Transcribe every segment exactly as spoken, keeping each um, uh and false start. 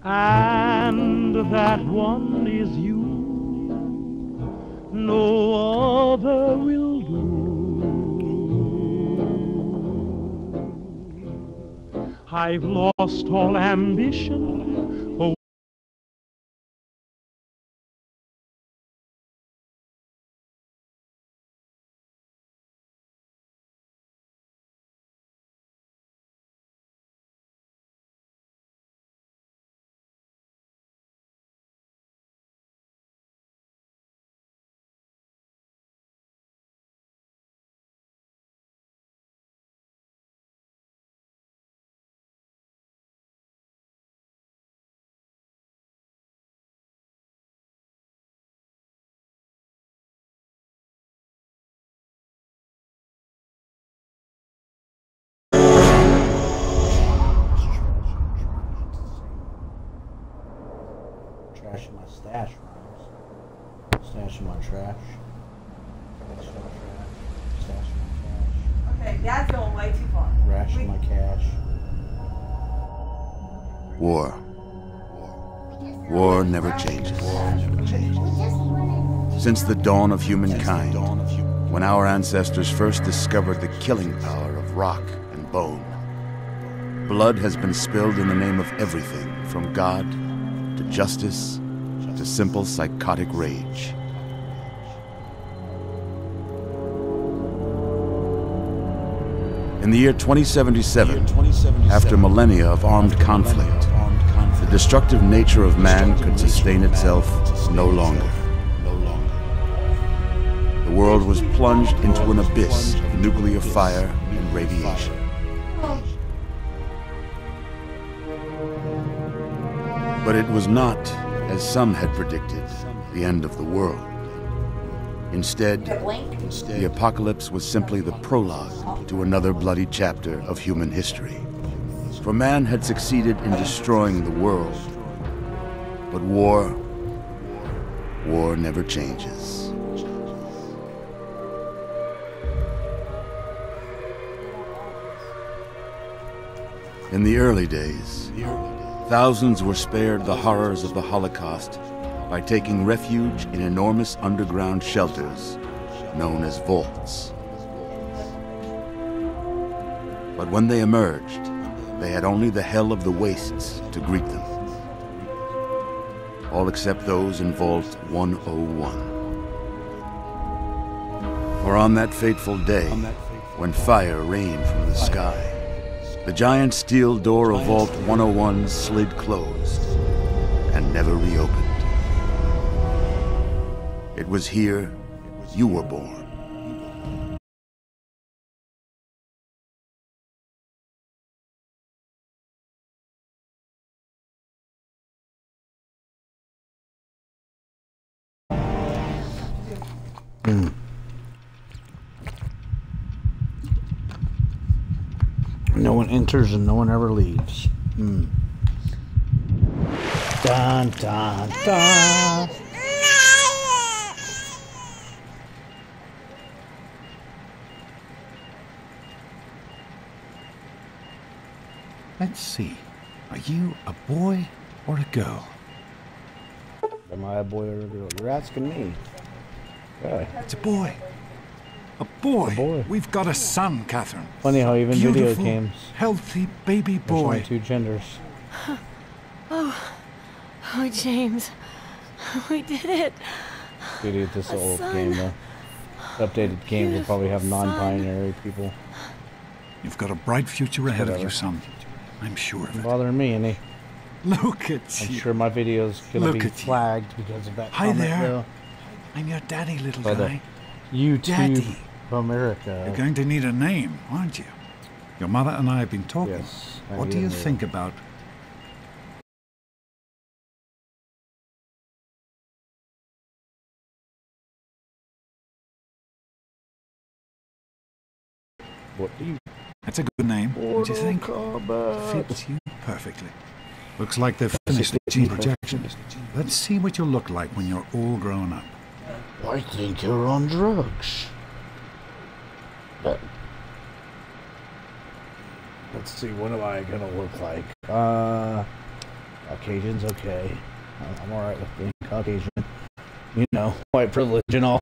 and that one is you. No other will do. I've lost all ambition for Trash in my stash, Rhymes. Stash in my trash. Trash in my trash. Stash in my cash. Okay, Dad's going way too far. Rash in my cash. War. War never changes. War never changes. Since the dawn of humankind, when our ancestors first discovered the killing power of rock and bone, blood has been spilled in the name of everything from God to justice to simple psychotic rage. In the year twenty seventy-seven, after millennia of armed conflict, the destructive nature of man could sustain itself no longer. The world was plunged into an abyss of nuclear fire and radiation. But it was not, as some had predicted, the end of the world. Instead, the apocalypse was simply the prologue to another bloody chapter of human history. For man had succeeded in destroying the world, but war, war never changes. In the early days, thousands were spared the horrors of the Holocaust by taking refuge in enormous underground shelters known as vaults. But when they emerged, they had only the hell of the wastes to greet them. All except those in Vault one oh one. For on that fateful day, when fire rained from the sky, the giant steel door of Vault one oh one slid closed and never reopened. It was here you were born. Mm. No one enters and no one ever leaves. Mm. Dun dun dun. Let's see. Are you a boy or a girl? Am I a boy or a girl? You're asking me. Yeah. It's a boy. A boy. A boy. We've got a son, Catherine. Funny how even video Beautiful, games. healthy baby There's only boy. two genders. Oh, oh, James, we did it. Dude, this A old son. game though. The updated games will probably have Beautiful non-binary people. You've got a bright future ahead of Whatever. you, son. I'm sure of it. Bothering me any. Look at I'm you. sure my video's gonna Look be at you. flagged because of that Hi comment there. though. I'm your daddy, little By the guy. YouTube Daddy. America. You're going to need a name, aren't you? Your mother and I have been talking. Yes, I What do you am. think about... What do you That's a good name, don't you think? Fits you perfectly. Looks like they've finished the gene projection. Let's see what you'll look like when you're all grown up. I think you're on drugs. But let's see, what am I gonna look like? Uh, Caucasian's okay. I'm alright with being Caucasian. You know, white privilege and all.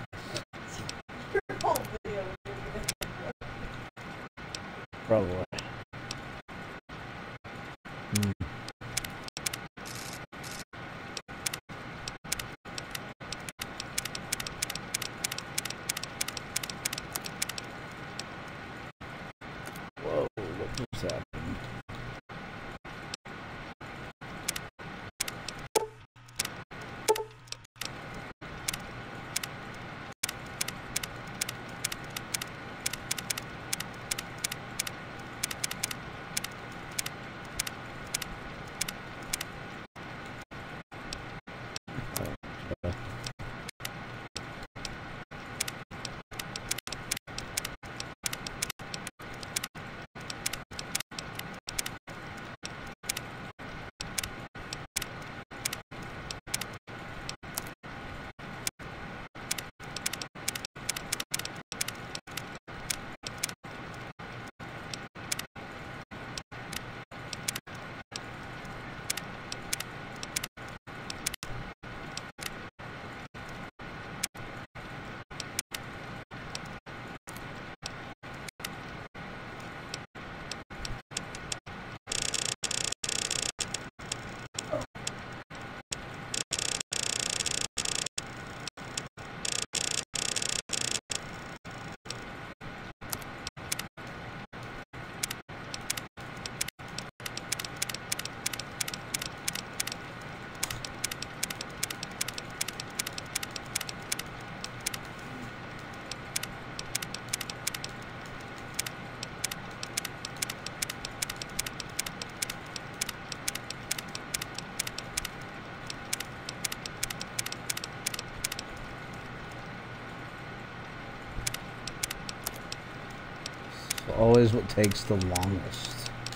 Probably. Hmm. Whoa, what just happened? Always what takes the longest.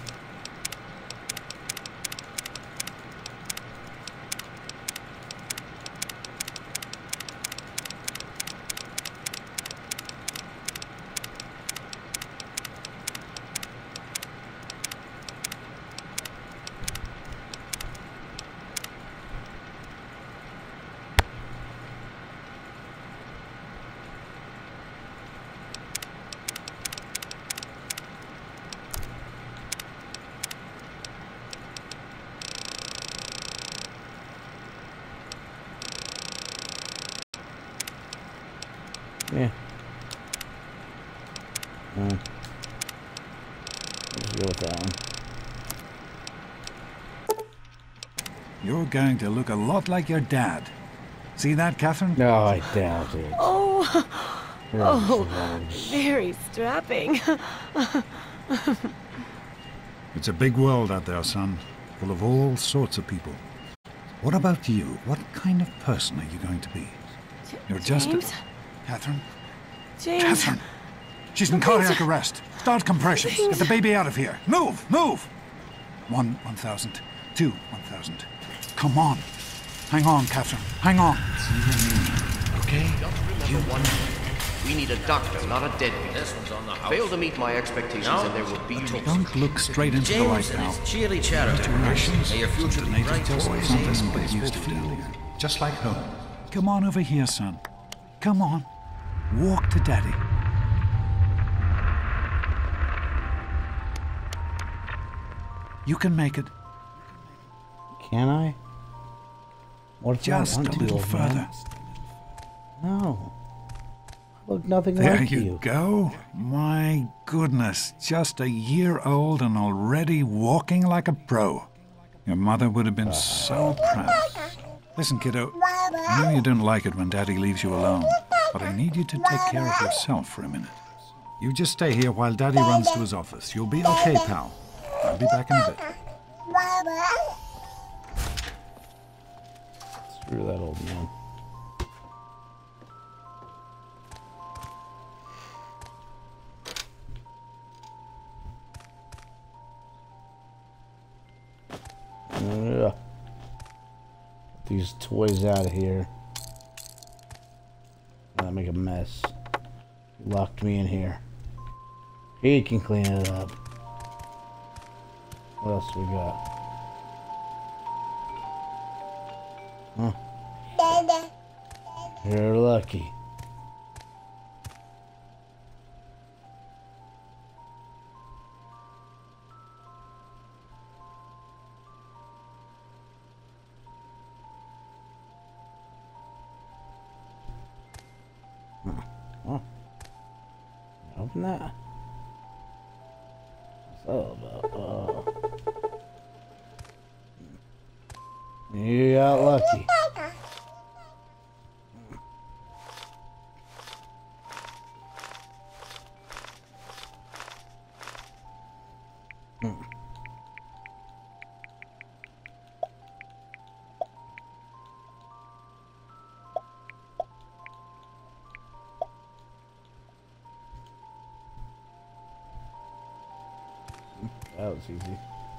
Yeah. Mm. Let's go with that one. You're going to look a lot like your dad. See that, Catherine? No, I doubt it. Oh, You're oh, so- very strapping. It's a big world out there, son, full of all sorts of people. What about you? What kind of person are you going to be? You're just a... James? Catherine? James. Catherine! She's in cardiac arrest. Start compressions. Get the baby out of here. Move! Move! One, one thousand. Two, one thousand. Come on. Hang on, Catherine. Hang on. Okay? You one. We need a doctor, not a deadbeat. This one's on the house. Fail to meet my expectations, no, and there will be no. Don't look straight into the light now. Cheerly chatter. Two rations, May your future some be tomatoes, bright. just something we used to do. Just like home. Come on over here, son. Come on. Walk to Daddy. You can make it. Can I? What if Just I a want little to, further. man? No. I look nothing There like you, you. go. My goodness, just a year old and already walking like a pro. Your mother would have been so proud. Listen, kiddo, I know you don't like it when Daddy leaves you alone, but I need you to take care of yourself for a minute. You just stay here while Daddy runs to his office. You'll be okay, pal. I'll be back in a bit. Screw that old man. Ugh. Get these toys out of here. Not make a mess. He locked me in here. He can clean it up. What else we got? Huh. You're lucky. Huh. Open that. So, uh, you got lucky. That was easy.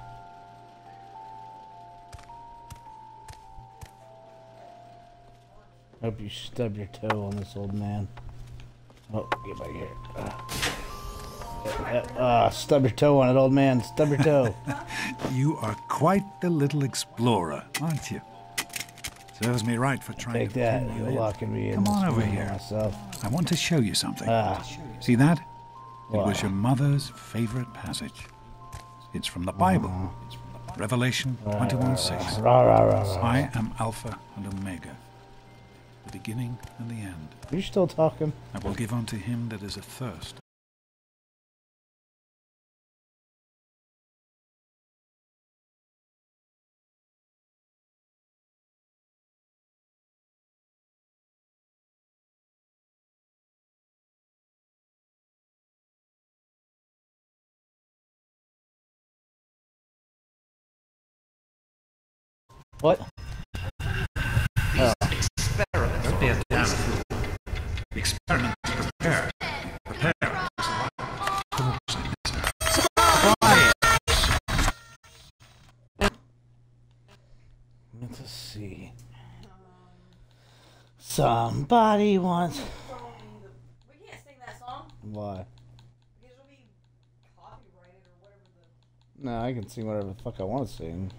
Hope you stub your toe on this old man. Oh, get back here. Ah, uh, uh, stub your toe on it, old man. Stub your toe. You are quite the little explorer, aren't you? Serves me right for trying Take to that. pull you You're in. locking me in. Come on this over room here. Myself. I want to show you something. Ah. See that? It Wow. was your mother's favorite passage. It's from the Bible. Uh-huh. Revelation twenty-one six. Rah, rah, rah, rah. I am Alpha and Omega, the beginning and the end. Are you still talking? I will give unto him that is athirst. What? These experiments are wasteful. The experiment is prepare. Prepare. Let's see. Somebody wants. We can't sing that song Why? because it'll be copyrighted or whatever the. No, I can sing whatever the fuck I want to sing.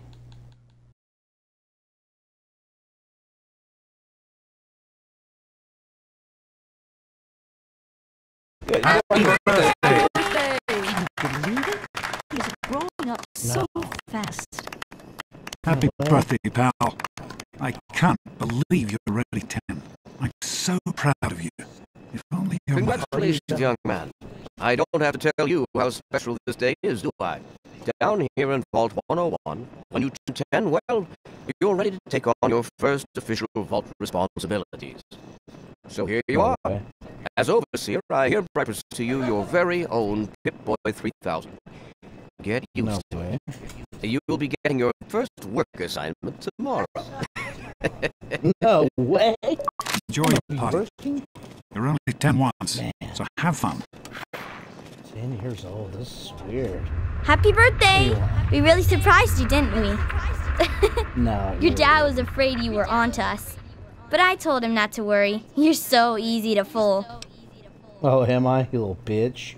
Happy birthday! Can you believe it? He's growing up so fast. Happy birthday, pal. I can't believe you're already ten. I'm so proud of you. If only your mother... Congratulations, young man. I don't have to tell you how special this day is, do I? Down here in Vault one oh one, when you turn ten, well, you're ready to take on your first official Vault responsibilities. So here you are. Okay. As Overseer, I hereby present to you your very own Pip-Boy three thousand. Get used No to way. it. You will be getting your first work assignment tomorrow. No way. Enjoy your party. Working? You're only ten once, Man. so have fun. Ten years old. This is weird. Happy birthday! Yeah. We really surprised you, didn't we? No. Your dad was afraid you were onto us. But I told him not to worry. You're so easy to fool. Oh, am I? You little bitch.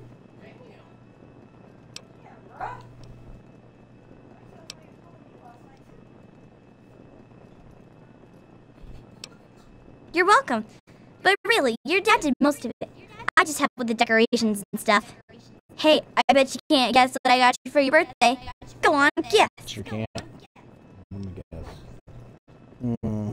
You're welcome. But really, your dad did most of it. I just helped with the decorations and stuff. Hey, I bet you can't guess what I got you for your birthday. Go on, guess. Sure can't. Let me guess. Mm.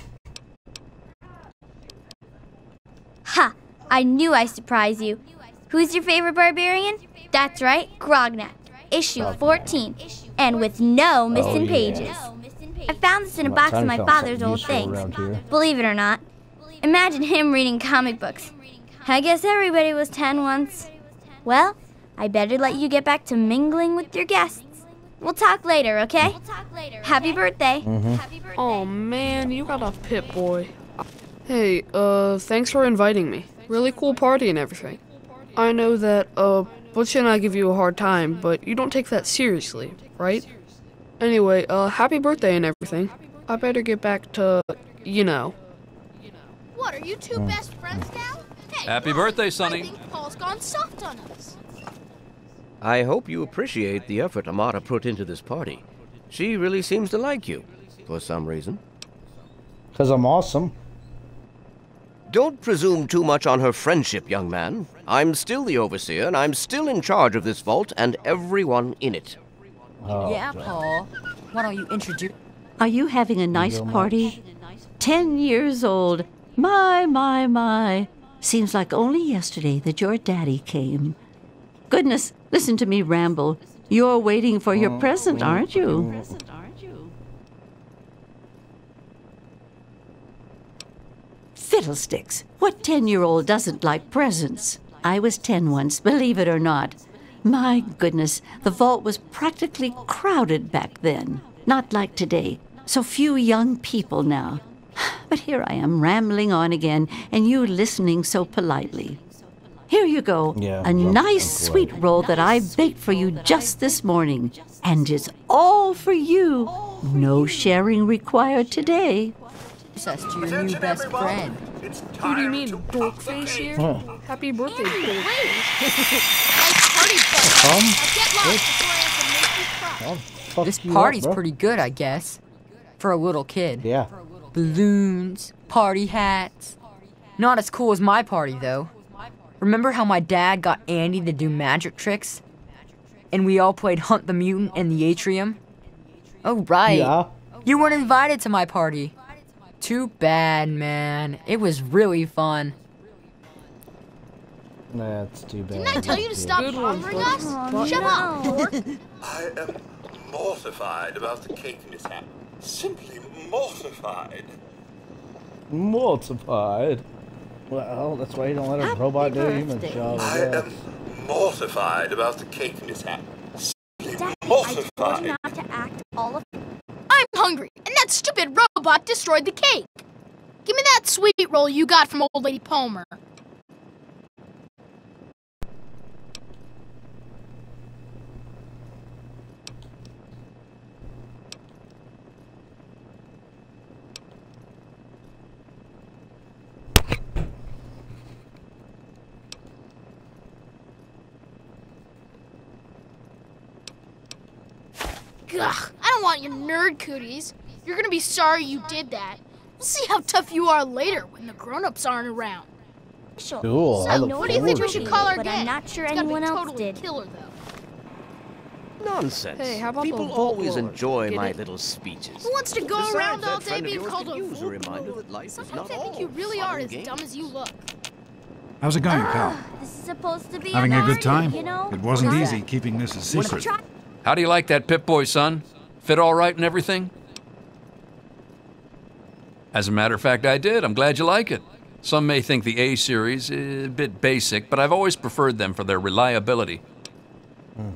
Ha! I knew I'd surprise you. Who's your favorite barbarian? That's right, Grognak. Issue fourteen. And with no missing yeah. pages. I found this in a Well, box of time my found father's something old useful things. around here. Believe it or not. Imagine him reading comic books. I guess everybody was ten once. Well, I better let you get back to mingling with your guests. We'll talk later, okay? Happy birthday. Mm-hmm. Oh man, you got a Pip-Boy. Hey, uh, thanks for inviting me. Really cool party and everything. I know that, uh, Butch and I give you a hard time, but you don't take that seriously, right? Anyway, uh, happy birthday and everything. I better get back to, you know. What, are you two best friends now? Hey, Happy birthday, I Sonny. think Paul's gone soft on us. I hope you appreciate the effort Amata put into this party. She really seems to like you, for some reason. Because I'm awesome. Don't presume too much on her friendship, young man. I'm still the overseer, and I'm still in charge of this vault and everyone in it. Oh, yeah, God. Paul. Why don't you introduce... Are you having a nice so party? Ten years old. My, my, my. Seems like only yesterday that your daddy came. Goodness, listen to me ramble. You're waiting for your present, aren't you? Fiddlesticks. What ten-year-old doesn't like presents? I was ten once, believe it or not. My goodness, the vault was practically crowded back then. Not like today. So few young people now. But here I am rambling on again, and you listening so politely. Here you go. Yeah, a I'm nice polite. sweet roll that I baked for you just this morning. And it's all for you. No sharing required today. Us to your new best friend. Who do you mean, Dorkface here? Huh. Happy birthday, Dorkface. Nice party, buddy. Come. Now get lost before I have to make you cry. I'll fuck This you party's up, bro. pretty good, I guess. For a little kid. Yeah. Balloons, party hats. Not as cool as my party, though. Remember how my dad got Andy to do magic tricks? And we all played Hunt the Mutant in the atrium? Oh, right. Yeah. You weren't invited to my party. Too bad, man. It was really fun. That's too bad. Didn't I tell you to stop Good one, bothering buddy. us? Shut up, dork. I am mortified about the cake mishap. Simply mortified. Mortified. Well, that's why you don't let a robot do a human birthday. job. I I guess. am mortified about the cake mishap. Simply Daddy, I mortified. told you not to act all of... I'm hungry, and that stupid robot destroyed the cake. Give me that sweet roll you got from old lady Palmer. Ugh, I don't want your nerd cooties. You're gonna be sorry you did that. We'll see how tough you are later when the grown-ups aren't around. Cool. I So, look what do you think we forward should to call it. our But gang? I'm not sure It's gotta be anyone else totally did. Killer, though. Nonsense. Hey, how about the People vault always roller? enjoy Get my it? little speeches. Who wants to go Besides, around that all day friend of being yours called could a use a fool? reminder that life is Sometimes not I think all you really fun are and as games. dumb as you look. How's it going, pal? This is supposed to be Having a party, good time? you know? It wasn't Huh? easy keeping this a Wanna secret. try- How do you like that Pip-Boy, son? Fit all right and everything? As a matter of fact, I did. I'm glad you like it. Some may think the A series is a bit basic, but I've always preferred them for their reliability. Mm.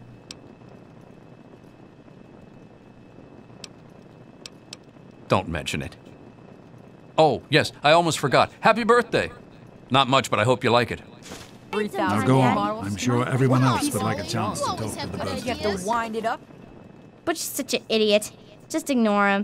Don't mention it. Oh, yes, I almost forgot. Happy birthday. Not much, but I hope you like it. three Now thousand go on. bottles. I'm sure everyone Wow, else would like a Sully, chance you to always talk to have the good birthday. You have to wind it up. Butch is such an idiot. Just ignore him.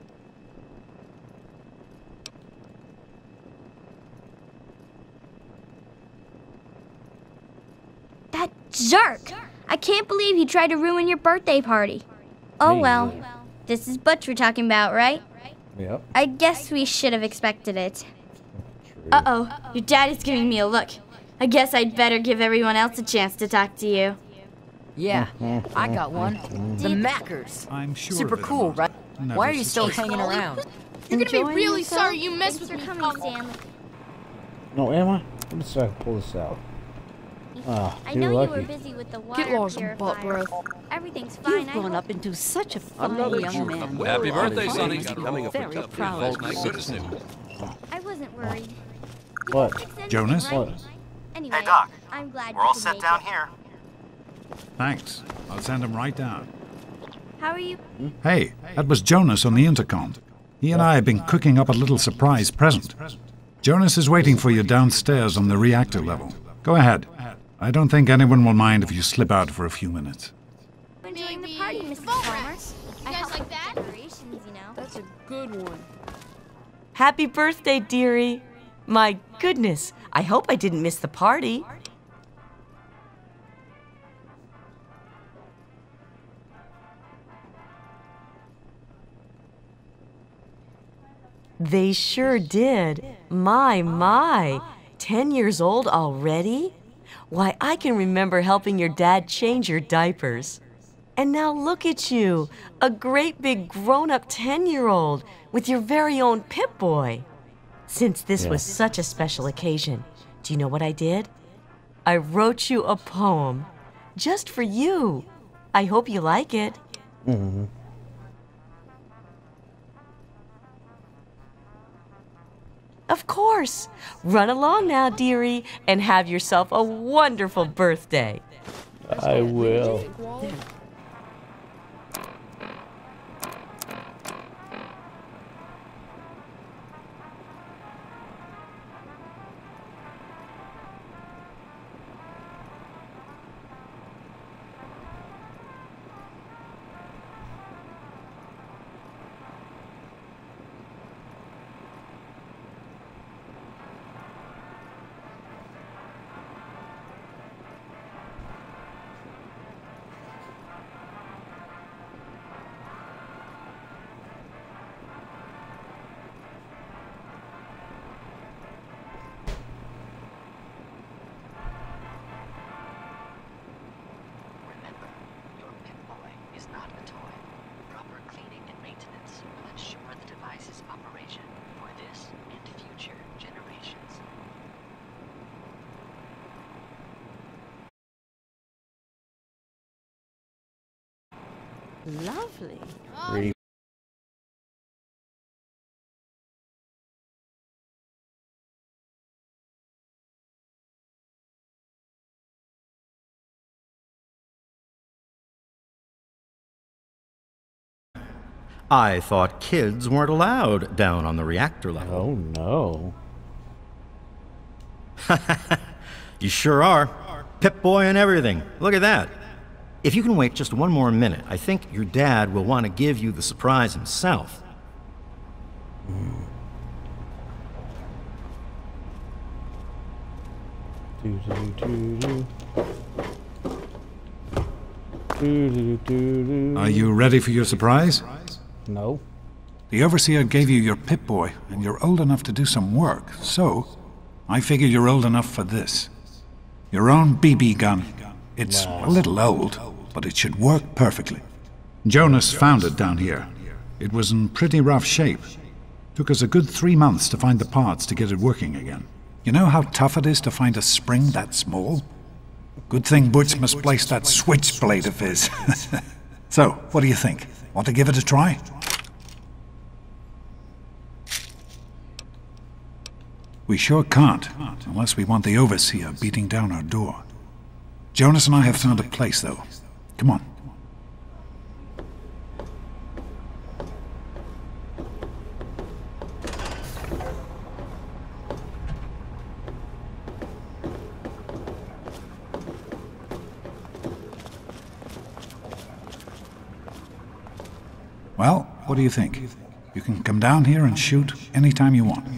That jerk! I can't believe he tried to ruin your birthday party. Oh Me well. either. This is Butch we're talking about, right? Yep. I guess we should have expected it. True. Uh-oh, your dad is giving me a look. I guess I'd better give everyone else a chance to talk to you. Yeah, I got one. The Mackers. I'm sure Super of it, cool, Martha. right? Never Why are you still suspected. hanging around? You're gonna be Enjoying really yourself? sorry you messed Thanks with for me, coming, Pablo. Stanley. No, am I? Let me see if I can pull this out. Ah, I you're know you were lucky. busy with the Get water lost in butt purifier. breath. Everything's fine. You've I grown hope. up into such a fine Another young Jew man. of Happy well birthday, honest Sonny. age becoming a Very protector proud of of my you. citizen. I wasn't worried. What? Fix anything, Jonas? right? What? Anyway, Hey, Doc. I'm glad We're you all could set make down it. here. Thanks. I'll send him right down. How are you? Hey, that was Jonas on the intercom. He and I have been cooking up a little surprise present. Jonas is waiting for you downstairs on the reactor level. Go ahead. I don't think anyone will mind if you slip out for a few minutes. Enjoying the Maybe party, the Missus vault Palmer. rats. You I guys helped like with that? decorations, you know. That's a good one. Happy birthday, dearie. My goodness, I hope I didn't miss the party. They sure did. My, my. Ten years old already? Why, I can remember helping your dad change your diapers. And now look at you, a great big grown-up ten-year-old with your very own Pip-Boy. Since this was Yes. such a special occasion, do you know what I did? I wrote you a poem, just for you. I hope you like it. Mm-hmm. Of course. Run along now, dearie, and have yourself a wonderful birthday. I will. Lovely. Pretty. I thought kids weren't allowed down on the reactor level. Oh, no. You sure are. Pip-Boy and everything. Look at that. If you can wait just one more minute, I think your dad will want to give you the surprise himself. Mm. Do, do, do, do. Do, do, do, do. Are you ready for your surprise? No. The Overseer gave you your Pip-Boy, and you're old enough to do some work, so I figure you're old enough for this. Your own B B gun. It's Nice. a little old, but it should work perfectly. Jonas found it down here. It was in pretty rough shape. Took us a good three months to find the parts to get it working again. You know how tough it is to find a spring that small? Good thing Butch misplaced that switchblade of his. So, what do you think? Want to give it a try? We sure can't, unless we want the Overseer beating down our door. Jonas and I have found a place, though. Come on. Well, what do you think? You can come down here and shoot anytime you want.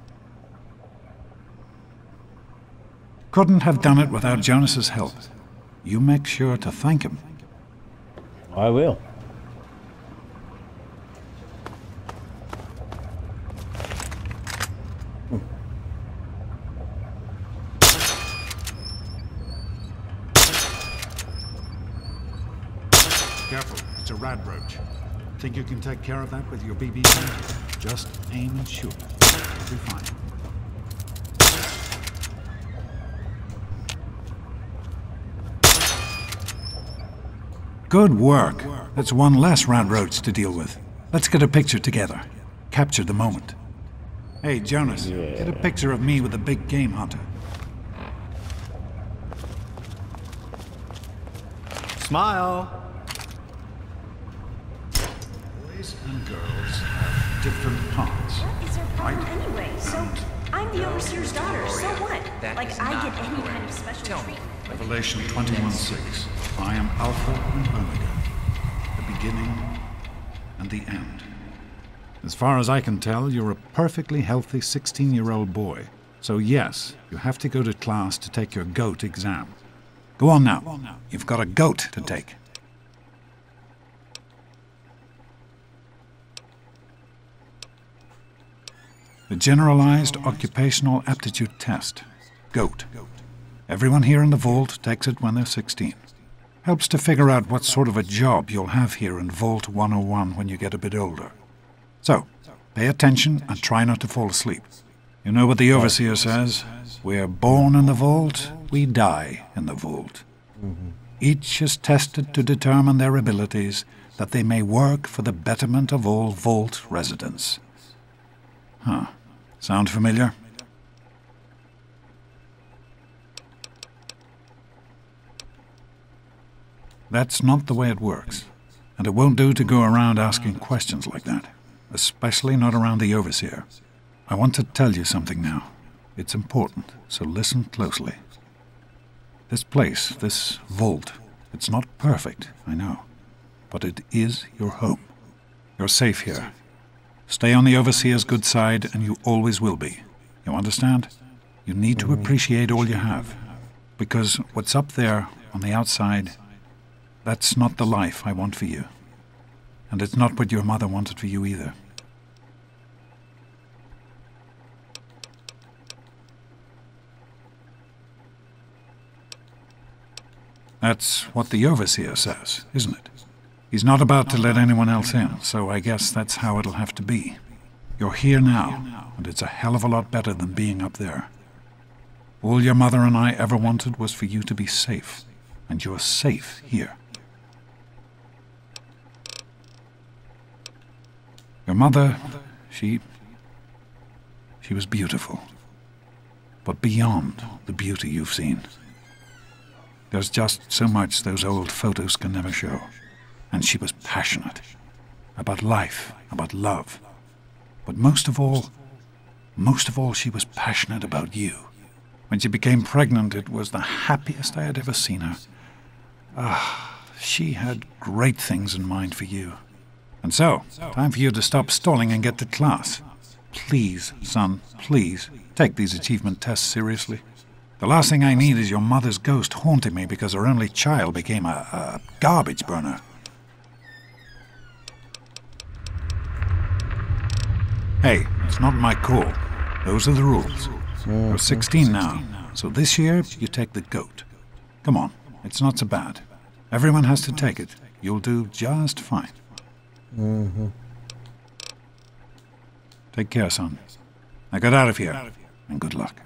Couldn't have done it without Jonas's help. You make sure to thank him. I will. Careful, it's a rad roach. Think you can take care of that with your B B gun? Just aim and shoot. You'll be fine. Good work. That's one less rad roach to deal with. Let's get a picture together. Capture the moment. Hey, Jonas, Yeah. get a picture of me with the big game hunter. Smile. Boys and girls have different parts. What is her problem Right. anyway? So, I'm the Overseer's daughter, so what? That Like, is I not get any correct. kind of special Tell me. treatment. Revelation twenty-one six. I am Alpha and Omega, the beginning and the end. As far as I can tell, you're a perfectly healthy sixteen-year-old boy. So yes, you have to go to class to take your GOAT exam. Go on now. You've got a GOAT to take. The Generalized Occupational Aptitude Test, GOAT. Everyone here in the vault takes it when they're sixteen. Helps to figure out what sort of a job you'll have here in Vault one oh one when you get a bit older. So, pay attention and try not to fall asleep. You know what the Overseer says? We're born in the vault, we die in the vault. Mm-hmm. Each is tested to determine their abilities, that they may work for the betterment of all vault residents. Huh. Sound familiar? That's not the way it works, and it won't do to go around asking questions like that, especially not around the Overseer. I want to tell you something now. It's important, so listen closely. This place, this vault, it's not perfect, I know, but it is your home. You're safe here. Stay on the Overseer's good side, and you always will be. You understand? You need to appreciate all you have, because what's up there on the outside, that's not the life I want for you. And it's not what your mother wanted for you either. That's what the Overseer says, isn't it? He's not about to let anyone else in, so I guess that's how it'll have to be. You're here now, and it's a hell of a lot better than being up there. All your mother and I ever wanted was for you to be safe, and you're safe here. Your mother, she... she was beautiful, but beyond the beauty you've seen. There's just so much those old photos can never show. And she was passionate. About life, about love. But most of all, most of all, she was passionate about you. When she became pregnant, it was the happiest I had ever seen her. Ah, she had great things in mind for you. And so, time for you to stop stalling and get to class. Please, son, please, take these achievement tests seriously. The last thing I need is your mother's ghost haunting me because her only child became a, a garbage burner. Hey, it's not my call. Those are the rules. You're sixteen now, so this year you take the GOAT. Come on, it's not so bad. Everyone has to take it. You'll do just fine. Mm-hmm. Take care, son. Now get out of here, and good luck.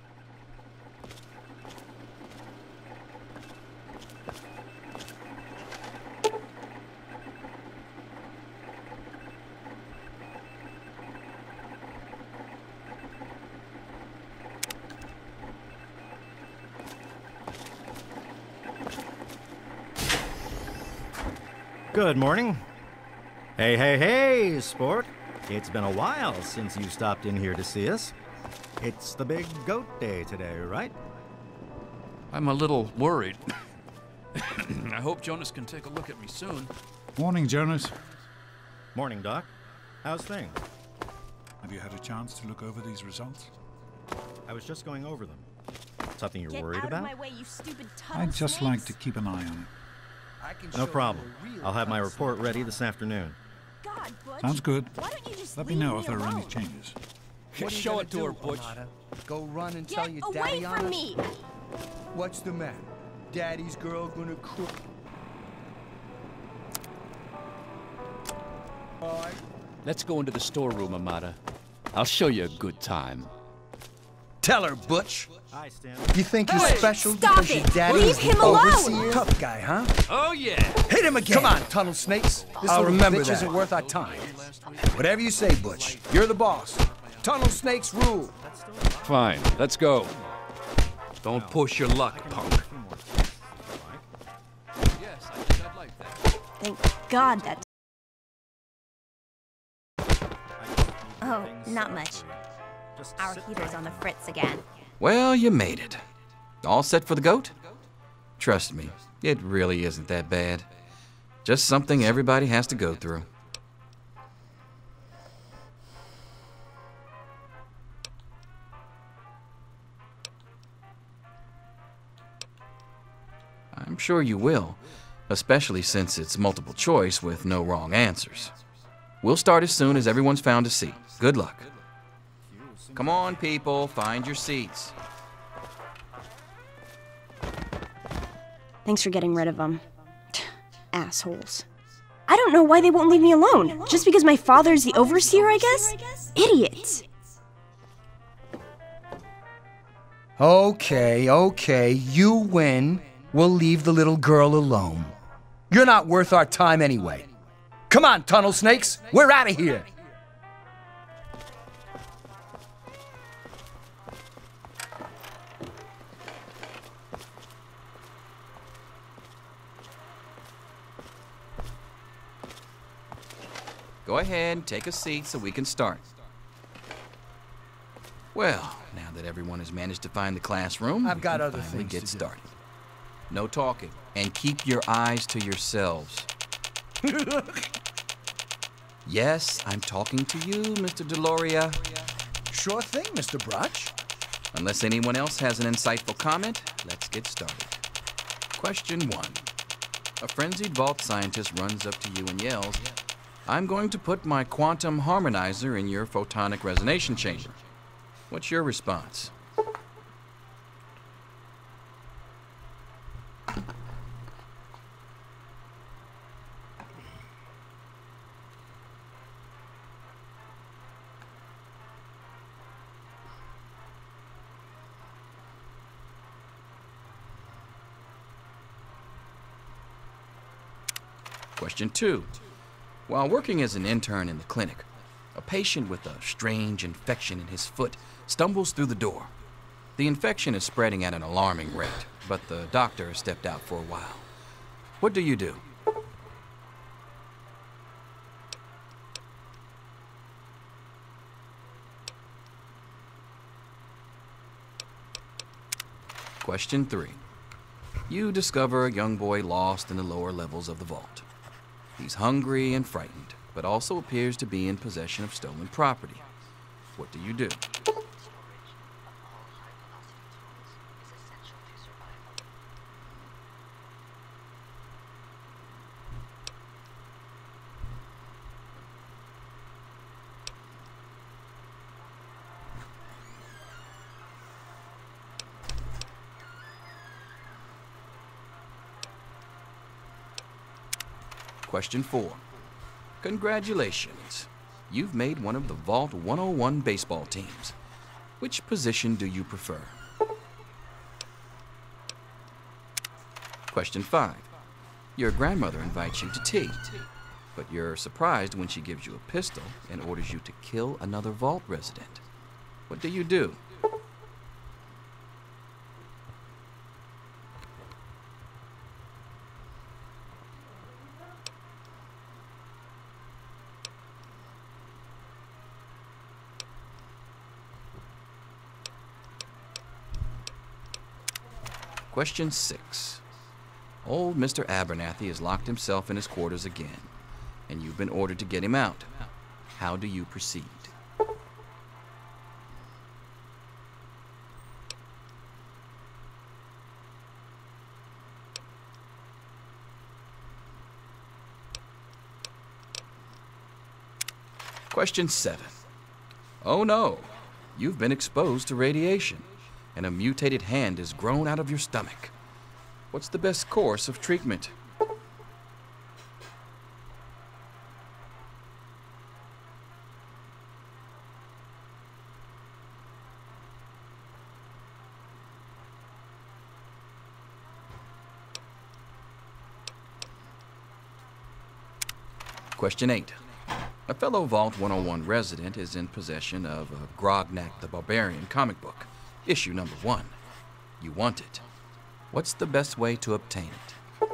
Good morning. Hey, hey, hey, sport. It's been a while since you stopped in here to see us. It's the big goat day today, right? I'm a little worried. I hope Jonas can take a look at me soon. Morning, Jonas. Morning, Doc. How's things? Have you had a chance to look over these results? I was just going over them. Something you're Get worried out about? of my way, you stupid tunnel I'd just snakes. like to keep an eye on it. No problem. I'll have my report ready this afternoon. God, Butch. Sounds good. Why don't you just Let me leave know me if there are any alone? changes. Show it to her, Butch. Go run and tell Get your away daddy on from us? me! What's the matter? Daddy's girl gonna cook? Let's go into the storeroom, Amata. I'll show you a good time. Tell her, Butch. Hi, Stan. You think you're Hey, special stop because it! your daddy Leave is the him alone! overseer? Tough guy, huh? Oh, yeah. Hit him again. Come on, tunnel snakes. This I'll little remember bitch that. isn't worth our time. Whatever you say, Butch. You're the boss. Tunnel snakes rule. Fine, let's go. Don't push your luck, punk. Yes, I think I'd like that. Thank God that. Oh, not much. Our heater's on the fritz again. Well, you made it. All set for the GOAT? Trust me, it really isn't that bad. Just something everybody has to go through. I'm sure you will, especially since it's multiple choice with no wrong answers. We'll start as soon as everyone's found a seat. Good luck. Come on, people, find your seats. Thanks for getting rid of them. Assholes. I don't know why they won't leave me alone. Just because my father's the overseer, I guess? Idiots. Okay, okay, you win. We'll leave the little girl alone. You're not worth our time anyway. Come on, tunnel snakes, we're out of here. Go ahead, take a seat so we can start. Well, now that everyone has managed to find the classroom, I've we got can other finally things get to do. started. No talking, and keep your eyes to yourselves. Yes, I'm talking to you, Mister Deloria. Sure thing, Mister Brotch. Unless anyone else has an insightful comment, let's get started. Question one. A frenzied vault scientist runs up to you and yells, "I'm going to put my quantum harmonizer in your photonic resonation chamber." What's your response? Question two. While working as an intern in the clinic, a patient with a strange infection in his foot stumbles through the door. The infection is spreading at an alarming rate, but the doctor has stepped out for a while. What do you do? Question three. You discover a young boy lost in the lower levels of the vault. He's hungry and frightened, but also appears to be in possession of stolen property. What do you do? Question four. Congratulations. You've made one of the Vault one oh one baseball teams. Which position do you prefer? Question five. Your grandmother invites you to tea, but you're surprised when she gives you a pistol and orders you to kill another Vault resident. What do you do? Question six. Old Mister Abernathy has locked himself in his quarters again, and you've been ordered to get him out. How do you proceed? Question seven. Oh no, you've been exposed to radiation, and a mutated hand has grown out of your stomach. What's the best course of treatment? Question eight. A fellow Vault one oh one resident is in possession of a Grognak the Barbarian comic book. Issue number one. You want it. What's the best way to obtain it?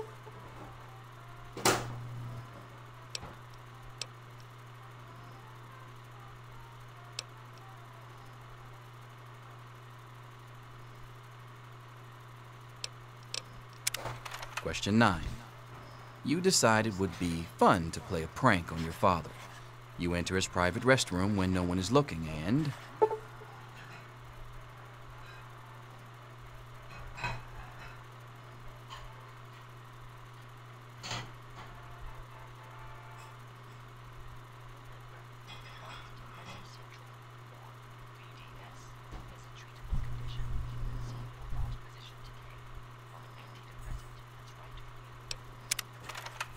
Question nine. You decide it would be fun to play a prank on your father. You enter his private restroom when no one is looking and...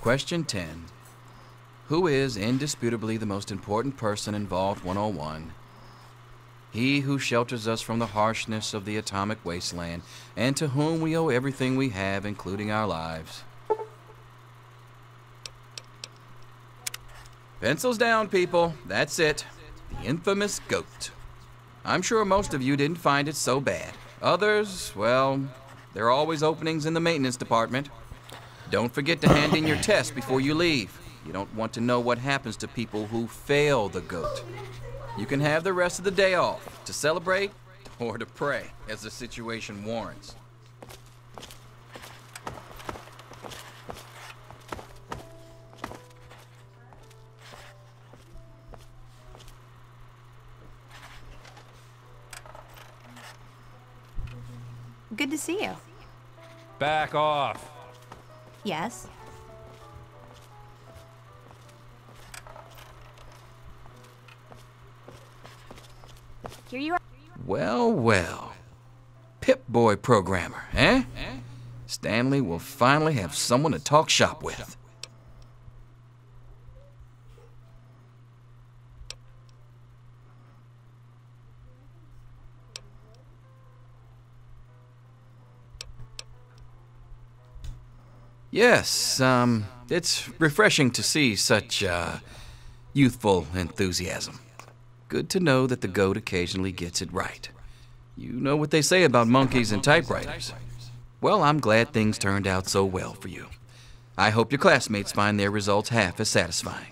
Question ten. Who is indisputably the most important person in Vault one oh one? He who shelters us from the harshness of the atomic wasteland, and to whom we owe everything we have, including our lives. Pencils down, people. That's it. The infamous goat. I'm sure most of you didn't find it so bad. Others, well, there are always openings in the maintenance department. Don't forget to hand in your test before you leave. You don't want to know what happens to people who fail the goat. You can have the rest of the day off to celebrate or to pray as the situation warrants. Good to see you. Back off. Yes. Here you are. Well, well. Pip-Boy programmer, eh? Stanley will finally have someone to talk shop with. Yes, um, it's refreshing to see such, uh, youthful enthusiasm. Good to know that the goat occasionally gets it right. You know what they say about monkeys and typewriters. Well, I'm glad things turned out so well for you. I hope your classmates find their results half as satisfying.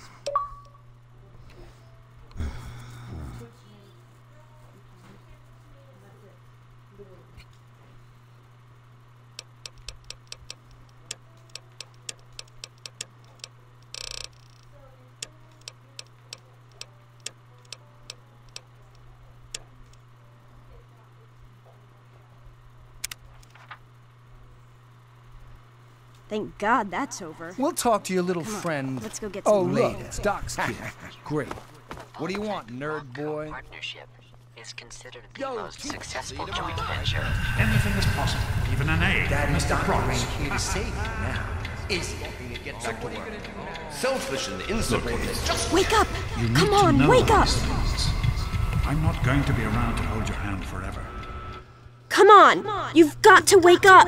Thank God that's over. We'll talk to your little Come on, friend. let's go get Oh, some look, later. it's Doc's kid. Great. What do you want, nerd boy? Partnership is considered the most successful joint venture. Anything is possible, even an A. Daddy's Mister doctor Pross. ain't here to save you now. Is he? Get back to work. Selfish and insubordinate. Just Wake up! You need Come to on, know wake up! these things. I'm not going to be around to hold your hand forever. Come on! You've got to wake up!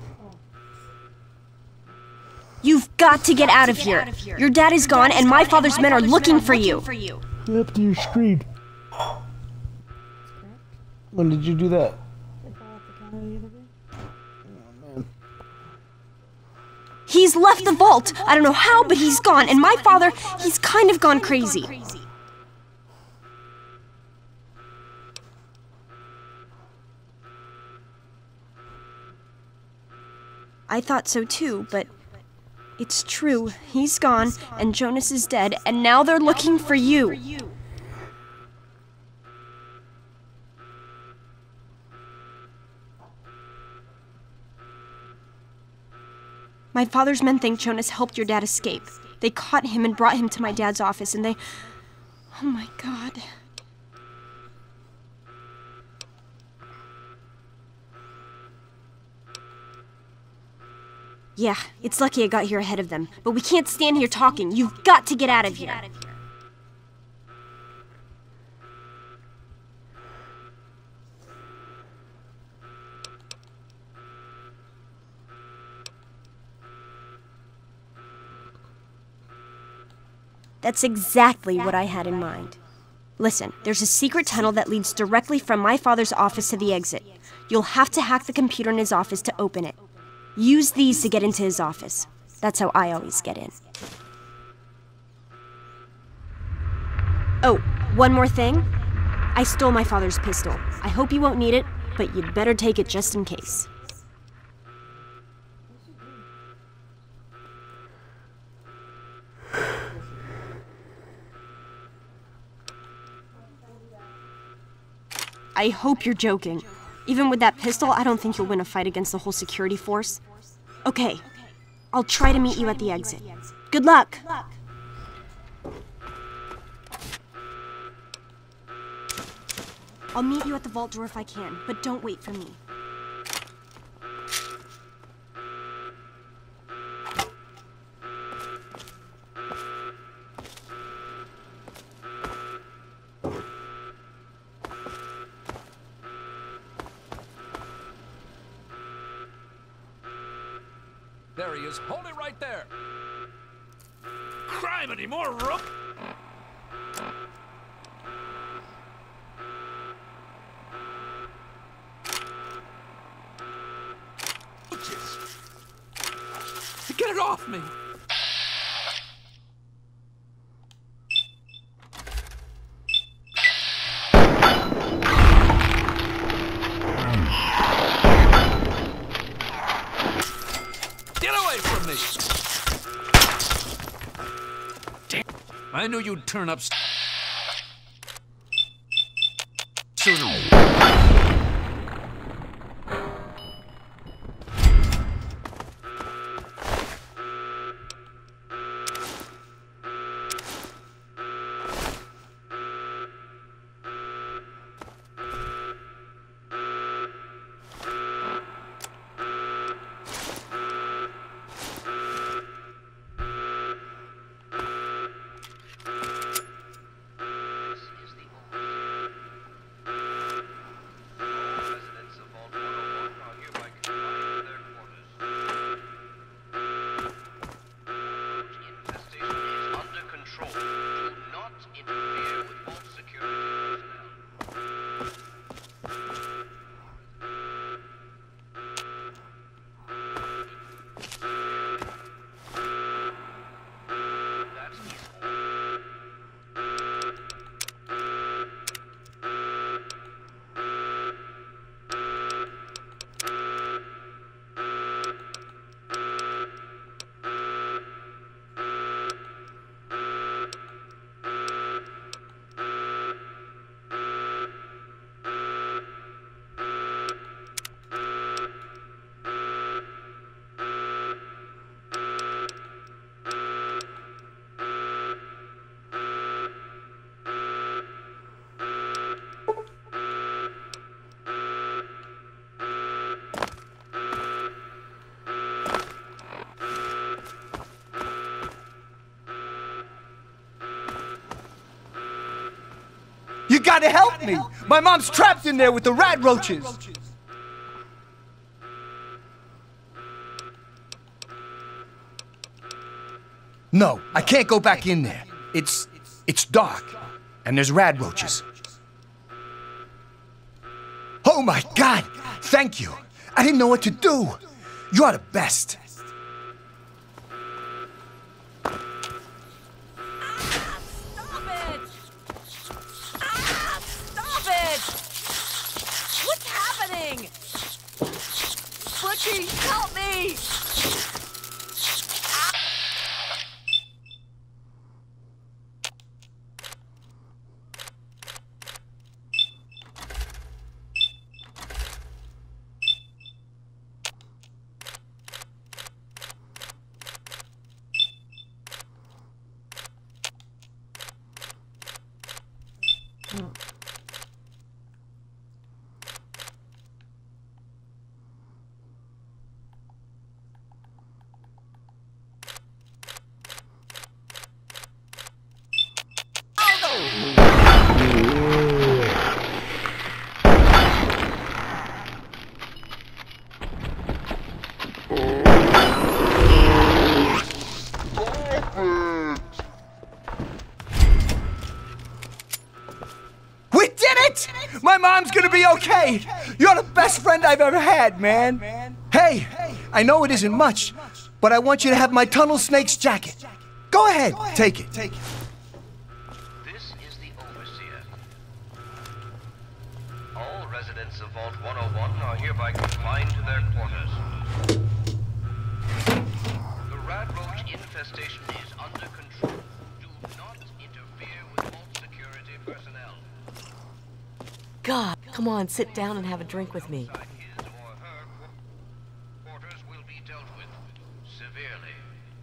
You've got to get out of here. Your dad is gone, and my father's men are looking for you. After you screamed. When did you do that? He's left the vault. I don't know how, but he's gone. And my father, he's kind of gone crazy. I thought so too, but it's true. He's gone, and Jonas is dead, and now they're looking for you. My father's men think Jonas helped your dad escape. They caught him and brought him to my dad's office, and they... Oh my God. Yeah, it's lucky I got here ahead of them, but we can't stand here talking. You've got to get out of here. That's exactly what I had in mind. Listen, there's a secret tunnel that leads directly from my father's office to the exit. You'll have to hack the computer in his office to open it. Use these to get into his office. That's how I always get in. Oh, one more thing. I stole my father's pistol. I hope you won't need it, but you'd better take it just in case. I hope you're joking. Even with that pistol, I don't think you'll win a fight against the whole security force. Okay, I'll try to meet you at the exit. Good luck! I'll meet you at the vault door if I can, but don't wait for me. There he is. Hold it right there. Crime anymore, Rook? Get it off me! Get away from me! Damn! I knew you'd turn up sooner. You gotta help me! My mom's trapped in there with the rat roaches! No, I can't go back in there. It's... it's dark. And there's rat roaches. Oh my God! Thank you! I didn't know what to do! You're the best! Butchie, help me! My mom's gonna be okay! You're the best friend I've ever had, man! Hey, I know it isn't much, but I want you to have my Tunnel Snake's jacket. Go ahead, take it. This is the Overseer. All residents of Vault one oh one are hereby confined to their quarters. The rat roach infestation is under control. Do not interfere with Vault security personnel. God, come on, sit down and have a drink with me. Quarters will be dealt with severely.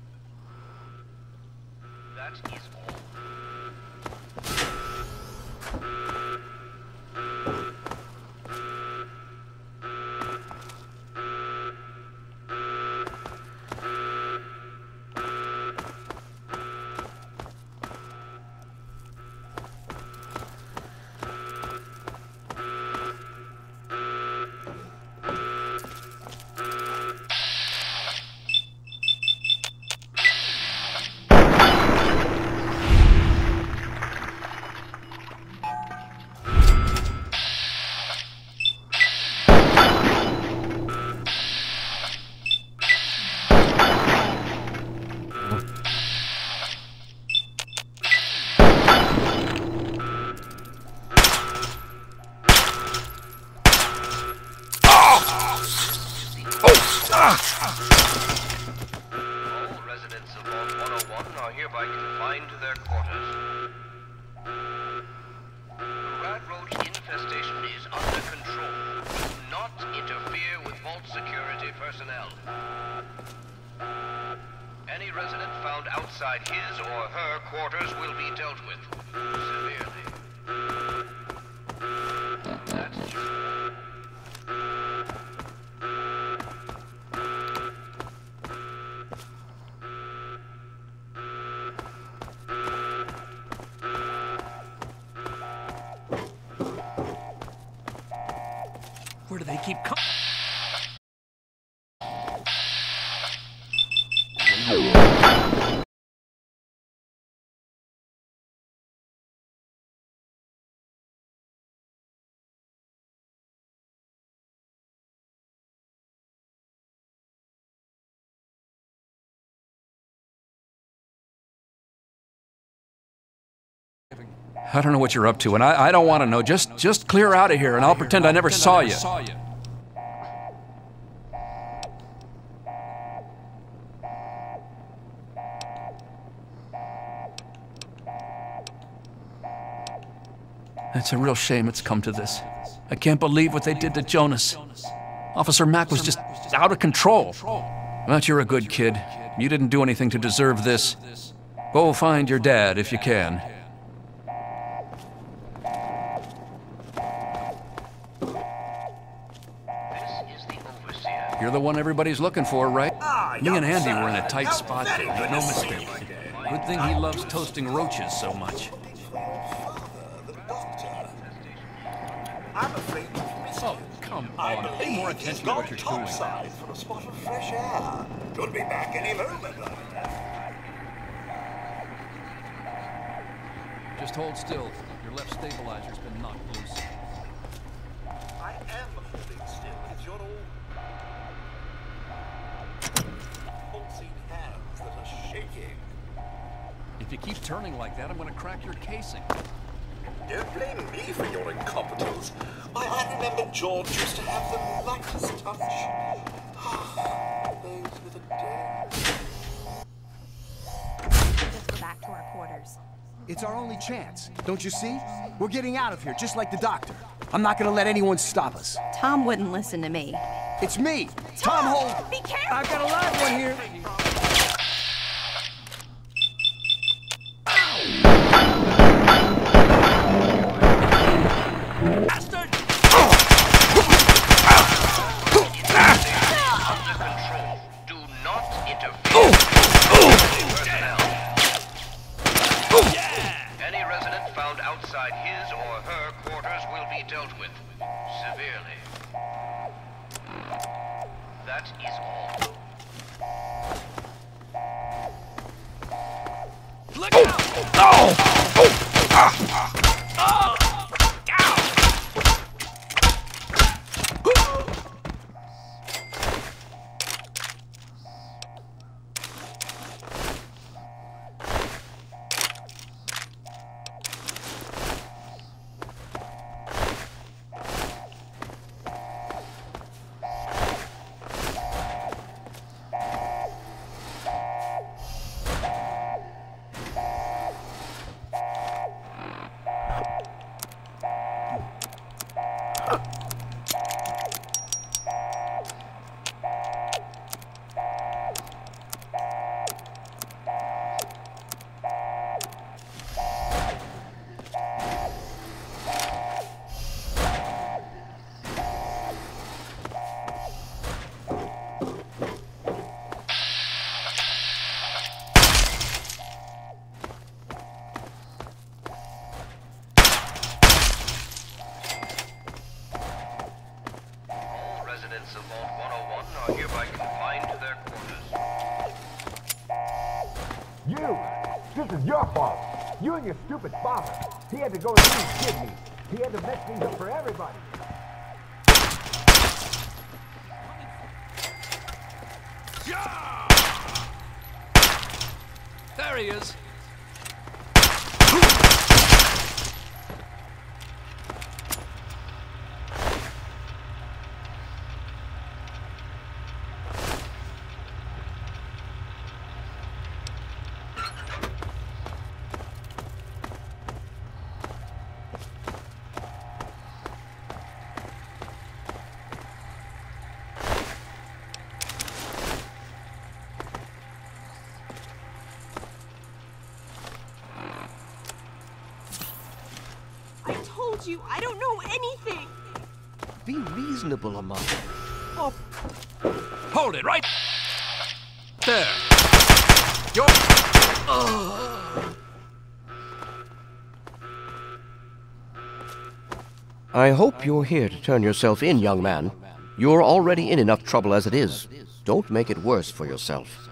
That is all. to their quarters. The rat roach infestation is under control. Do not interfere with vault security personnel. Any resident found outside his or her quarters will be dealt with severely. That's true. Where do they keep coming? I don't know what you're up to, and I, I don't want to know. Just, just clear out of here, and I'll pretend I never saw you. It's a real shame it's come to this. I can't believe what they did to Jonas. Officer Mack was just out of control. But you're a good kid. You didn't do anything to deserve this. Go find your dad if you can. You're the one everybody's looking for, right? Ah, Me and young Andy sir, were in a tight how spot there, very but no nice to mistake. see you again. Good thing he loves toasting roaches so much. I'm afraid you've missed Oh, it. come I on. Pay believe more he's attention to gone what you're doing. topside for a spot of fresh air. Could be back any moment. Just hold still. Your left stabilizer's been knocked loose. I am holding still. It's your old pulsing hands that are shaking. If you keep turning like that, I'm gonna crack your casing. Don't blame me for your incompetence. Why, I remember George used to have the lightest touch. Ah, those were the days. Let's go back to our quarters. It's our only chance, don't you see? We're getting out of here, just like the doctor. I'm not gonna let anyone stop us. Tom wouldn't listen to me. It's me, Tom, Tom Holt. Be careful! I've got a live one here. Bastard! Under control. Do not interfere. Personnel. Any resident found outside his or her quarters will be dealt with severely. That is all. Look out! Oh! Oh! Ah! Ah! This is your fault. You and your stupid father. He had to go and use kidneys. He had to mess things up for everybody. There he is. told you, I don't know anything. Be reasonable, Amata. Oh, Hold it right there. You're... I hope you're here to turn yourself in, young man. You're already in enough trouble as it is. Don't make it worse for yourself.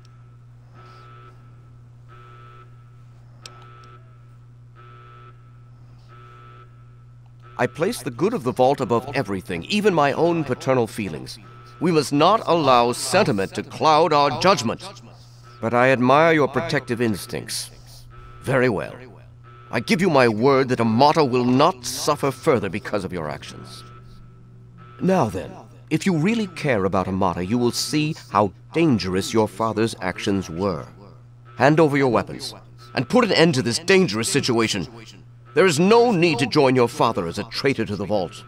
I place the good of the vault above everything, even my own paternal feelings. We must not allow sentiment to cloud our judgment. But I admire your protective instincts. Very well. I give you my word that Amata will not suffer further because of your actions. Now then, if you really care about Amata, you will see how dangerous your father's actions were. Hand over your weapons, and put an end to this dangerous situation. There is no need to join your father as a traitor to the vault.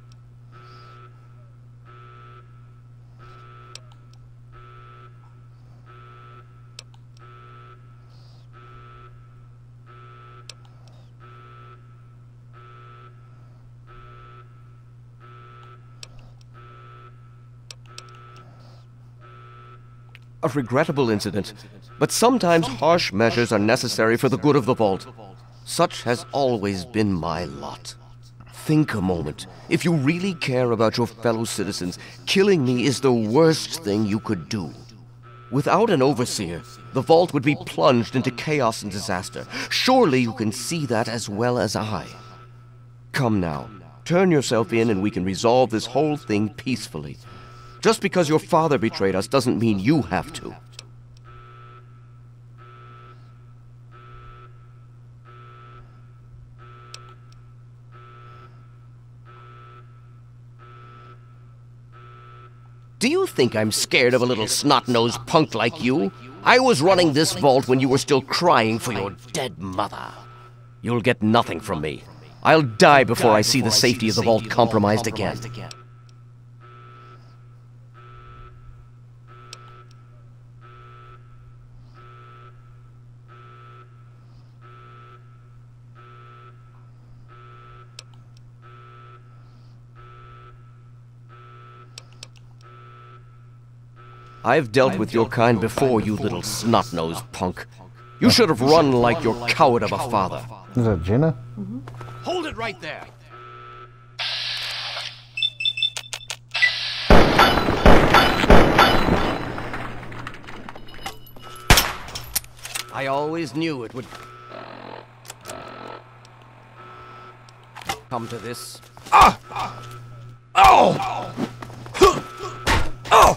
A regrettable incident, but sometimes harsh measures are necessary for the good of the vault. Such has always been my lot. Think a moment. If you really care about your fellow citizens, killing me is the worst thing you could do. Without an overseer, the vault would be plunged into chaos and disaster. Surely you can see that as well as I. Come now, turn yourself in and we can resolve this whole thing peacefully. Just because your father betrayed us doesn't mean you have to. Do you think I'm scared of a little snot-nosed punk like you? I was running this vault when you were still crying for your dead mother. You'll get nothing from me. I'll die before I see the safety of the vault compromised again. I've dealt with your kind before, you little snot-nosed punk. You should have run like your coward of a father. Is that Jenna? Mm-hmm. Hold it right there! I always knew it would come to this. Ah! Oh! Oh!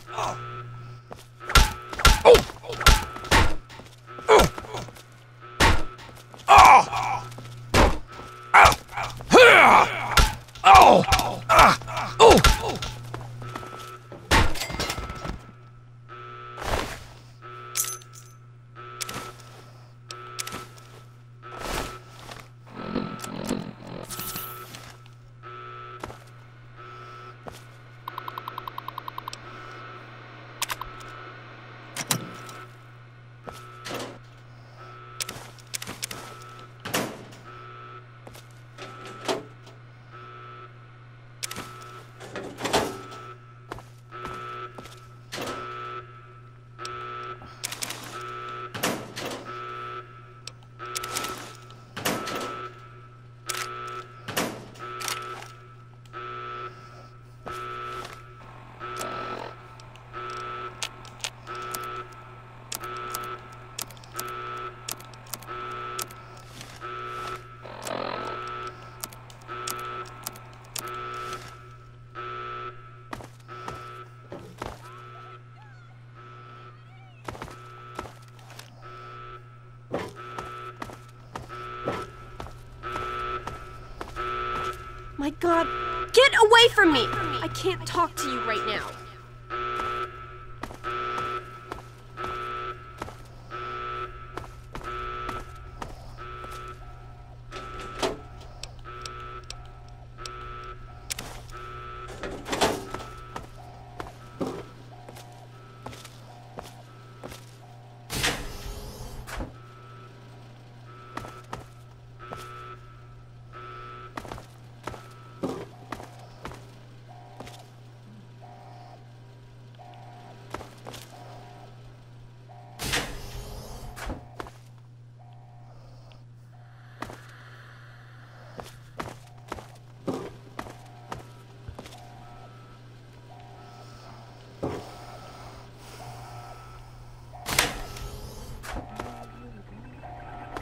My God, get away from me! I can't talk to you right now.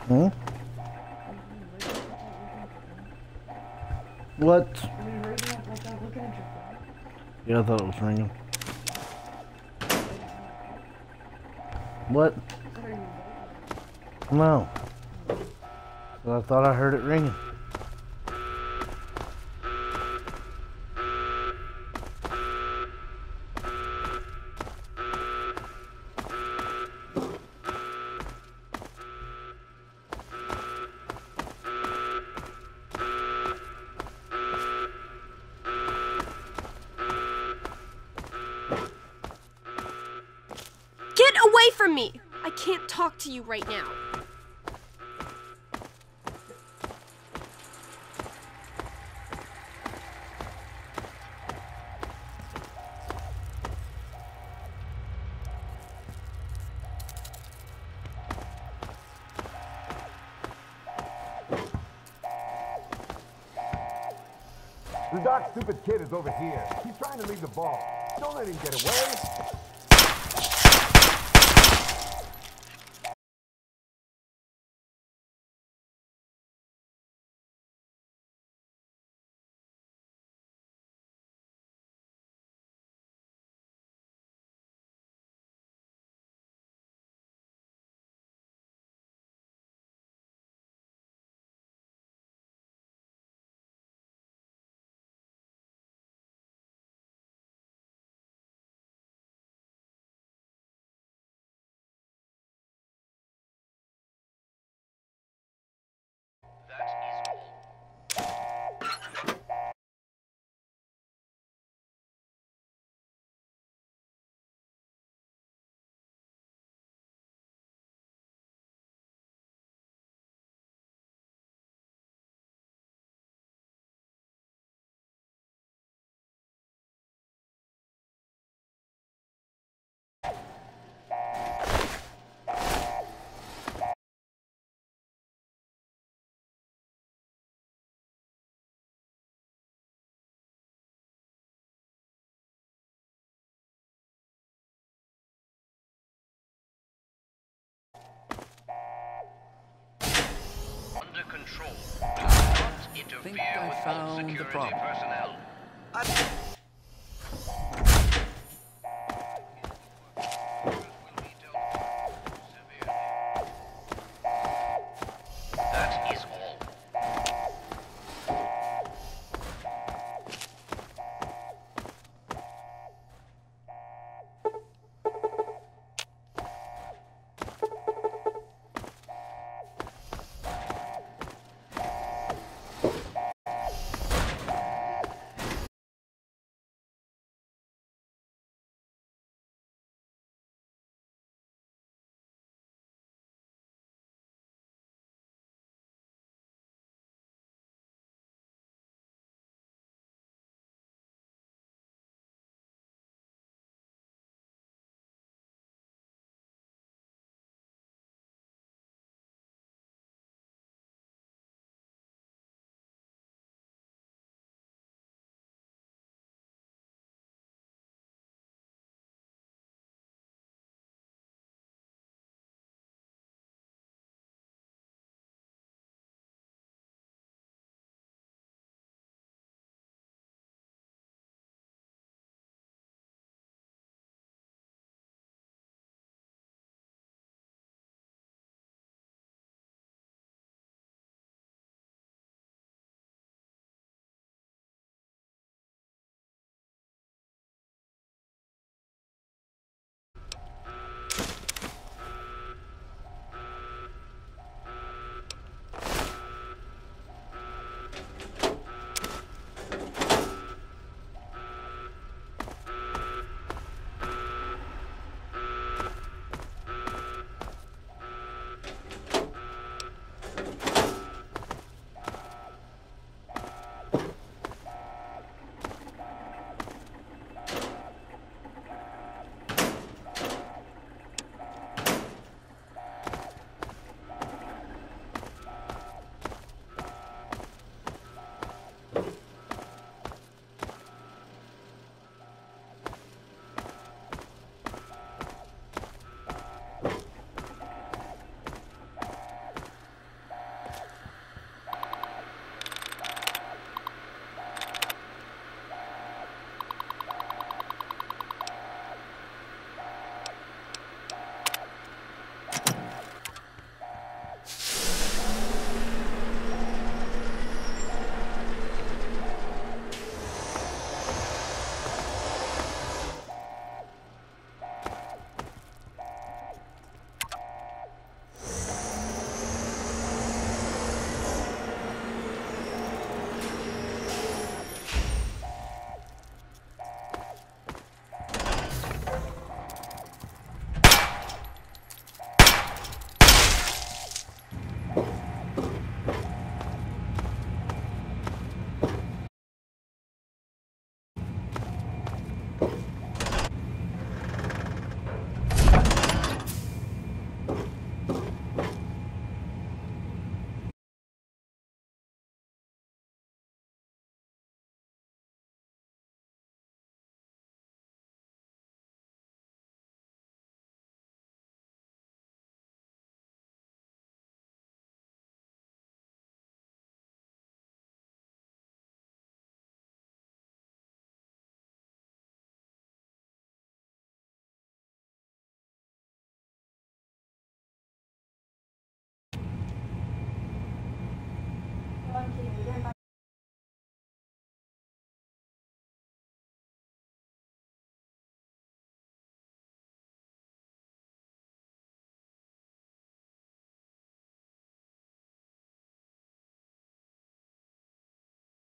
Hmm? What? Yeah, I thought it was ringing. What? No. But I thought I heard it ringing. Get away from me! I can't talk to you right now. The dark, stupid kid is over here. He's trying to leave the ball. Don't let him get away. Control. I think I found the problem. Personnel. That is all.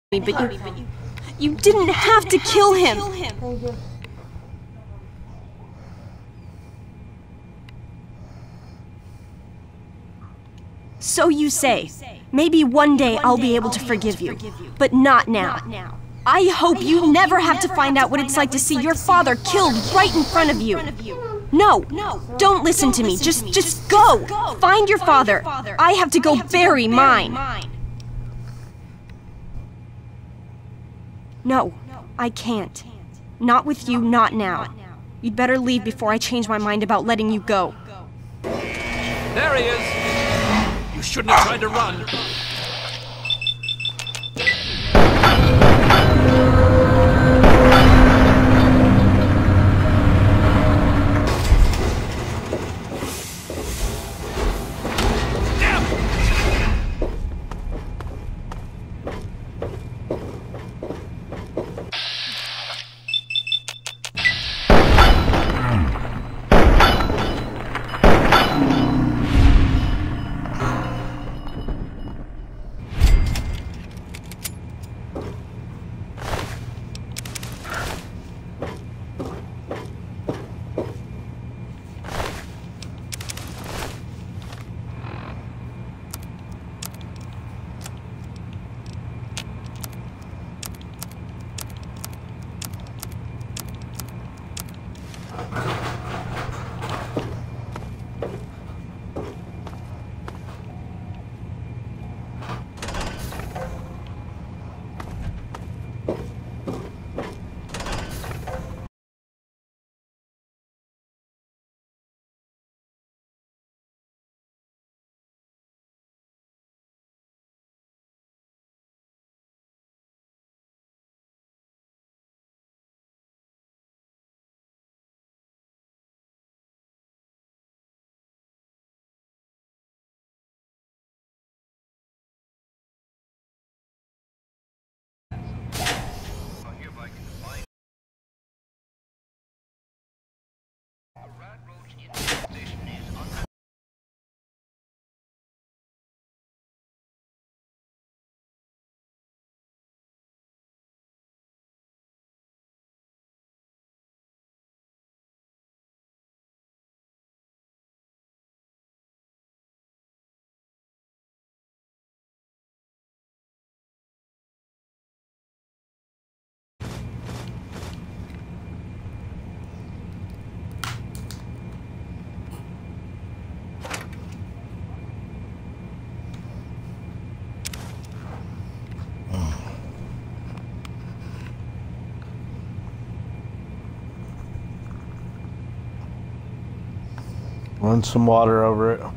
me, but you, you didn't have to kill him. So you say. Maybe one day I'll be able to forgive you, but not now. I hope you never have to find out what it's like to see your father killed right in front of you. No, don't listen to me. Just, just go. Find your father. I have to go bury mine. No, I can't. Not with you, not now. You'd better leave before I change my mind about letting you go. There he is! You shouldn't have tried to run. Run some water over it.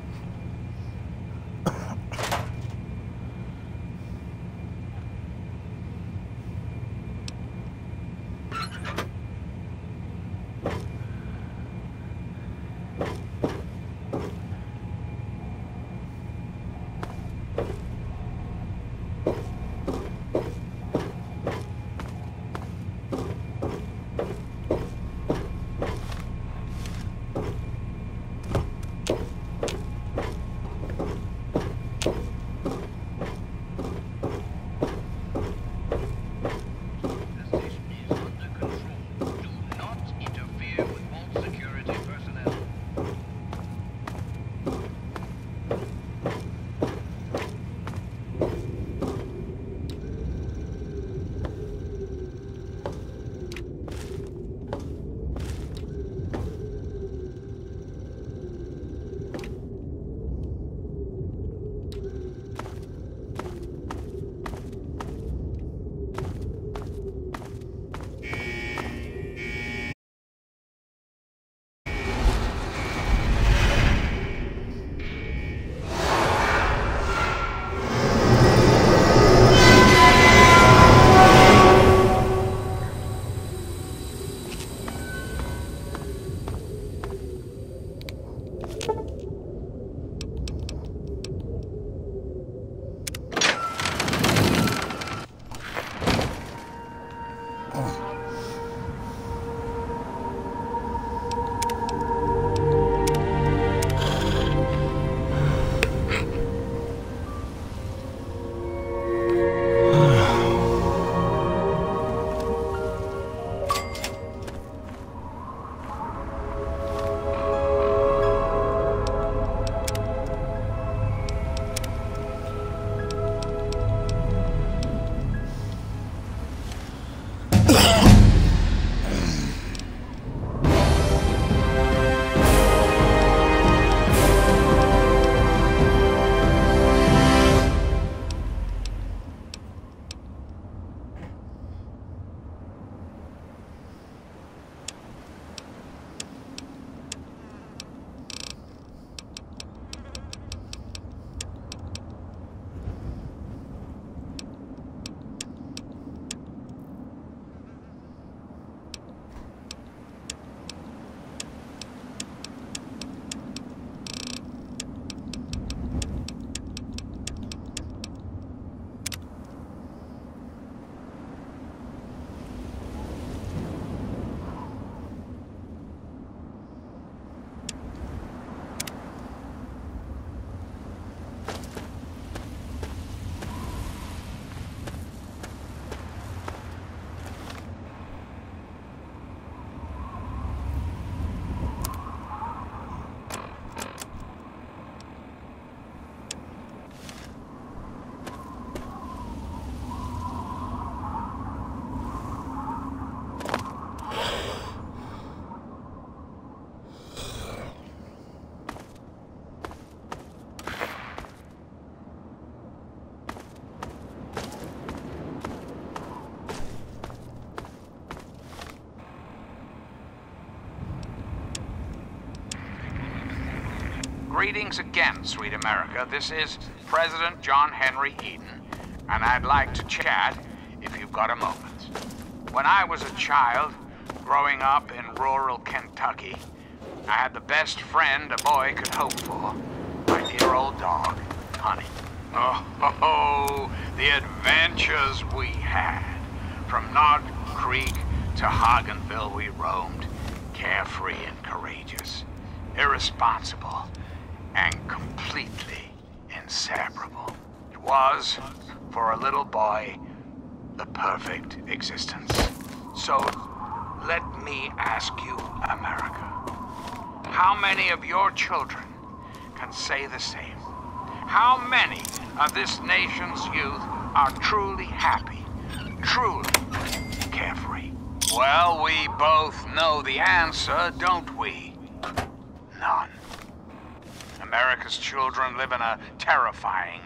Greetings again, sweet America. This is President John Henry Eden, and I'd like to chat if you've got a moment. When I was a child, growing up in rural Kentucky, I had the best friend a boy could hope for, my dear old dog, Honey. Oh, ho, ho, the adventures we had. From Knob Creek to Hagenville we roamed, carefree and courageous, irresponsible, and completely inseparable. It was, for a little boy, the perfect existence. So, let me ask you, America, how many of your children can say the same? How many of this nation's youth are truly happy, truly carefree? Well, we both know the answer, don't we? None. America's children live in a terrifying,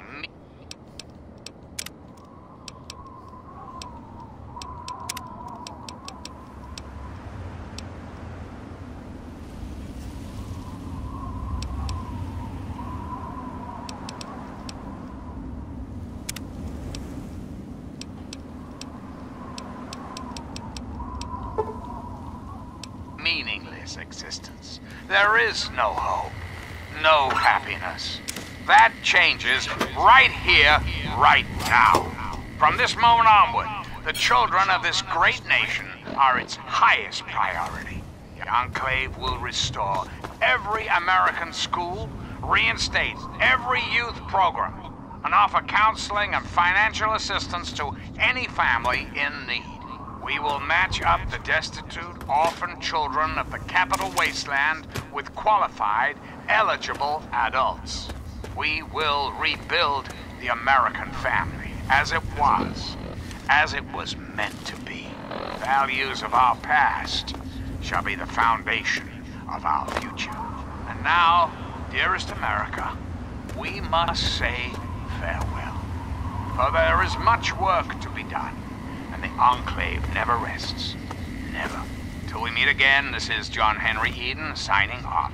meaningless existence. There is no hope, no happiness. That changes right here, right now. From this moment onward, the children of this great nation are its highest priority. The Enclave will restore every American school, reinstate every youth program, and offer counseling and financial assistance to any family in need. We will match up the destitute, orphan children of the capital wasteland with qualified, eligible adults. We will rebuild the American family as it was, as it was meant to be. Values of our past shall be the foundation of our future. And now, dearest America, we must say farewell. For there is much work to be done. The Enclave never rests. Never. Till we meet again, this is John Henry Eden, signing off.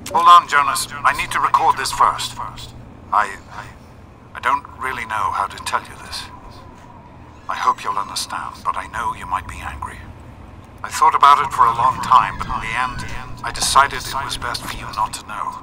Hold on, Jonas. I need to record this first. I... I don't really know how to tell you this. I hope you'll understand, but I know you might be angry. I thought about it for a long time, but in the end, I decided it was best for you not to know.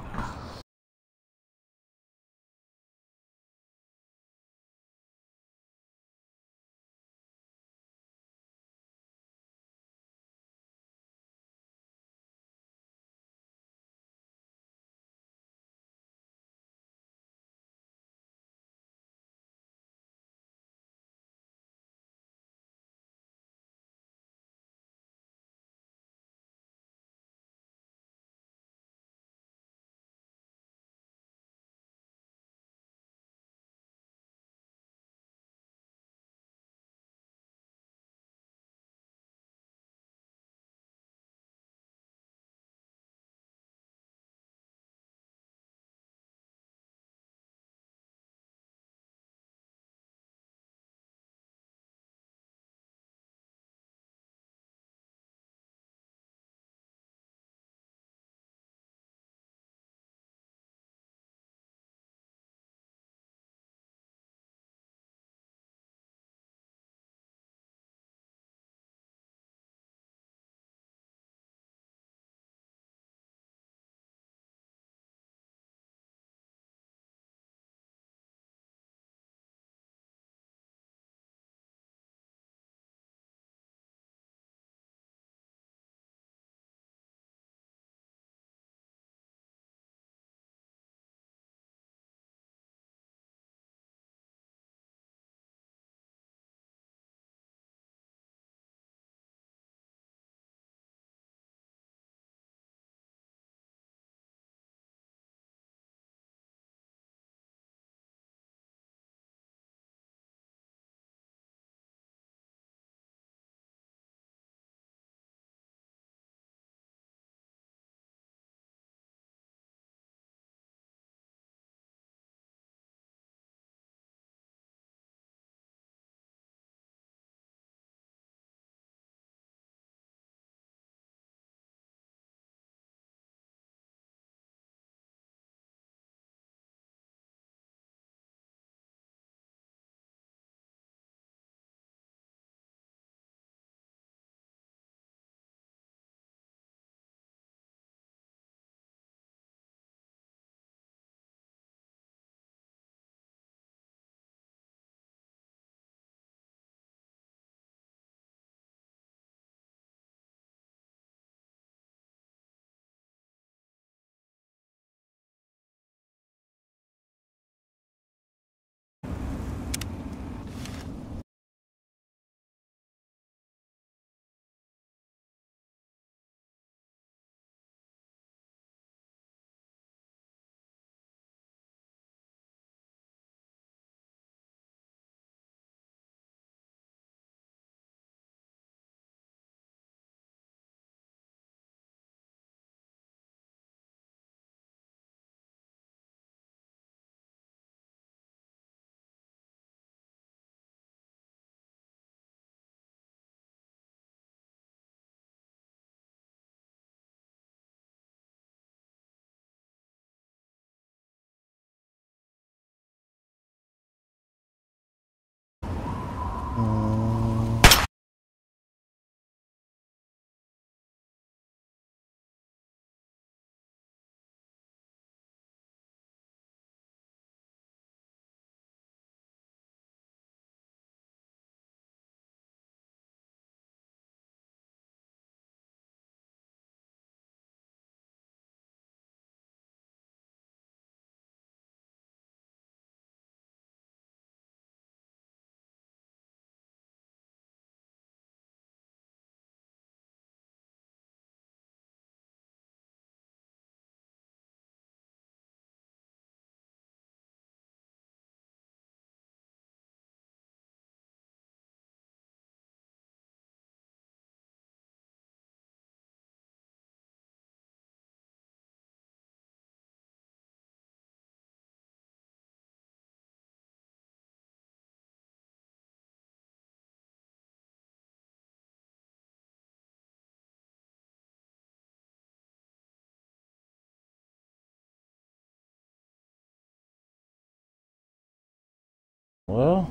Well,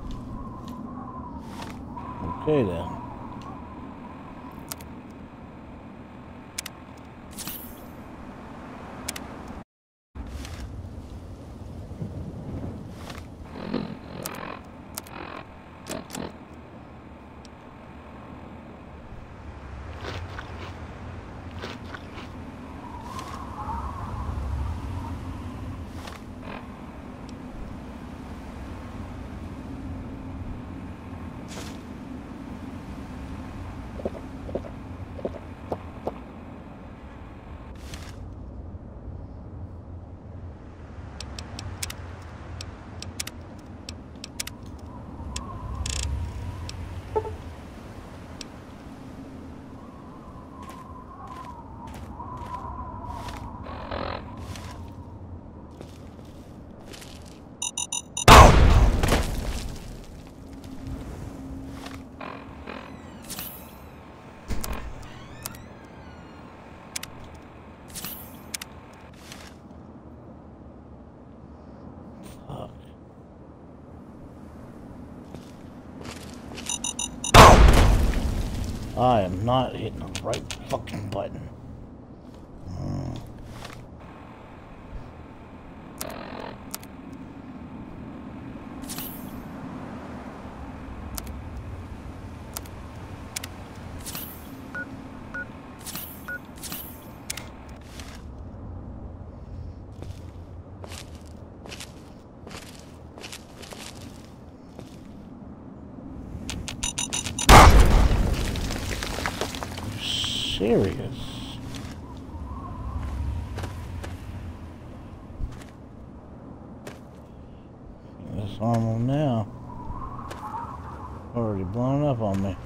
okay then. I am not hitting the right fucking button. Hmm. Serious. This armor now already blown up on me.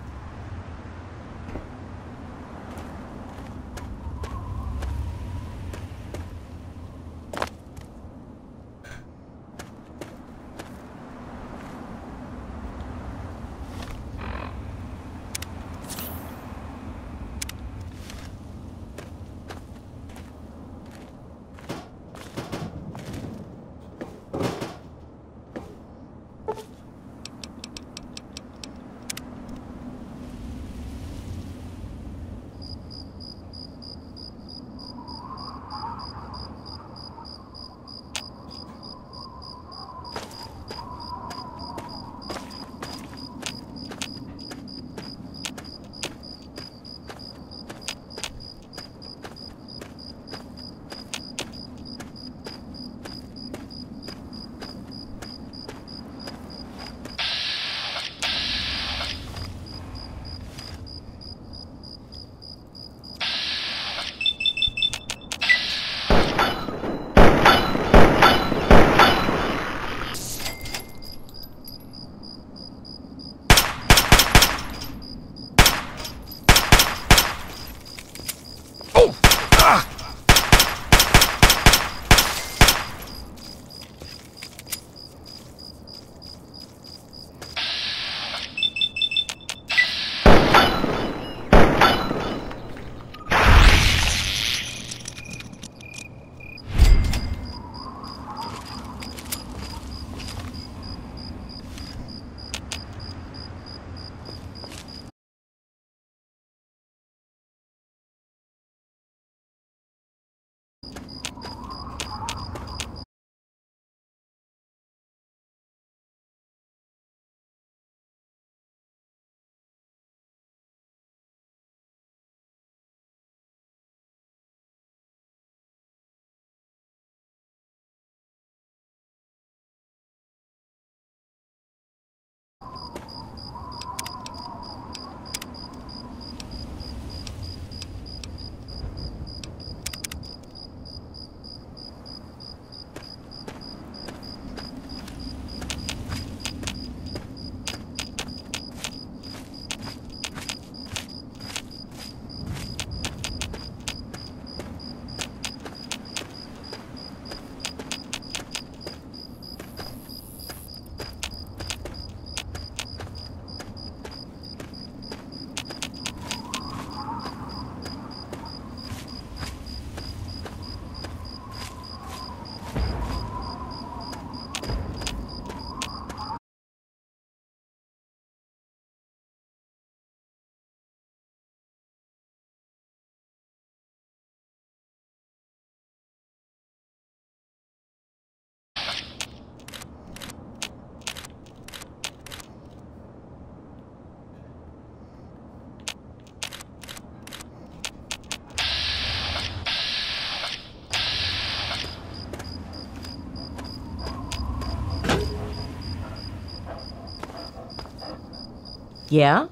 Yeah?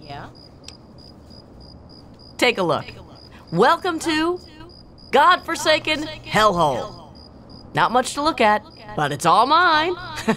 Take a look. Welcome to godforsaken hellhole. Not much to look at, but it's all mine.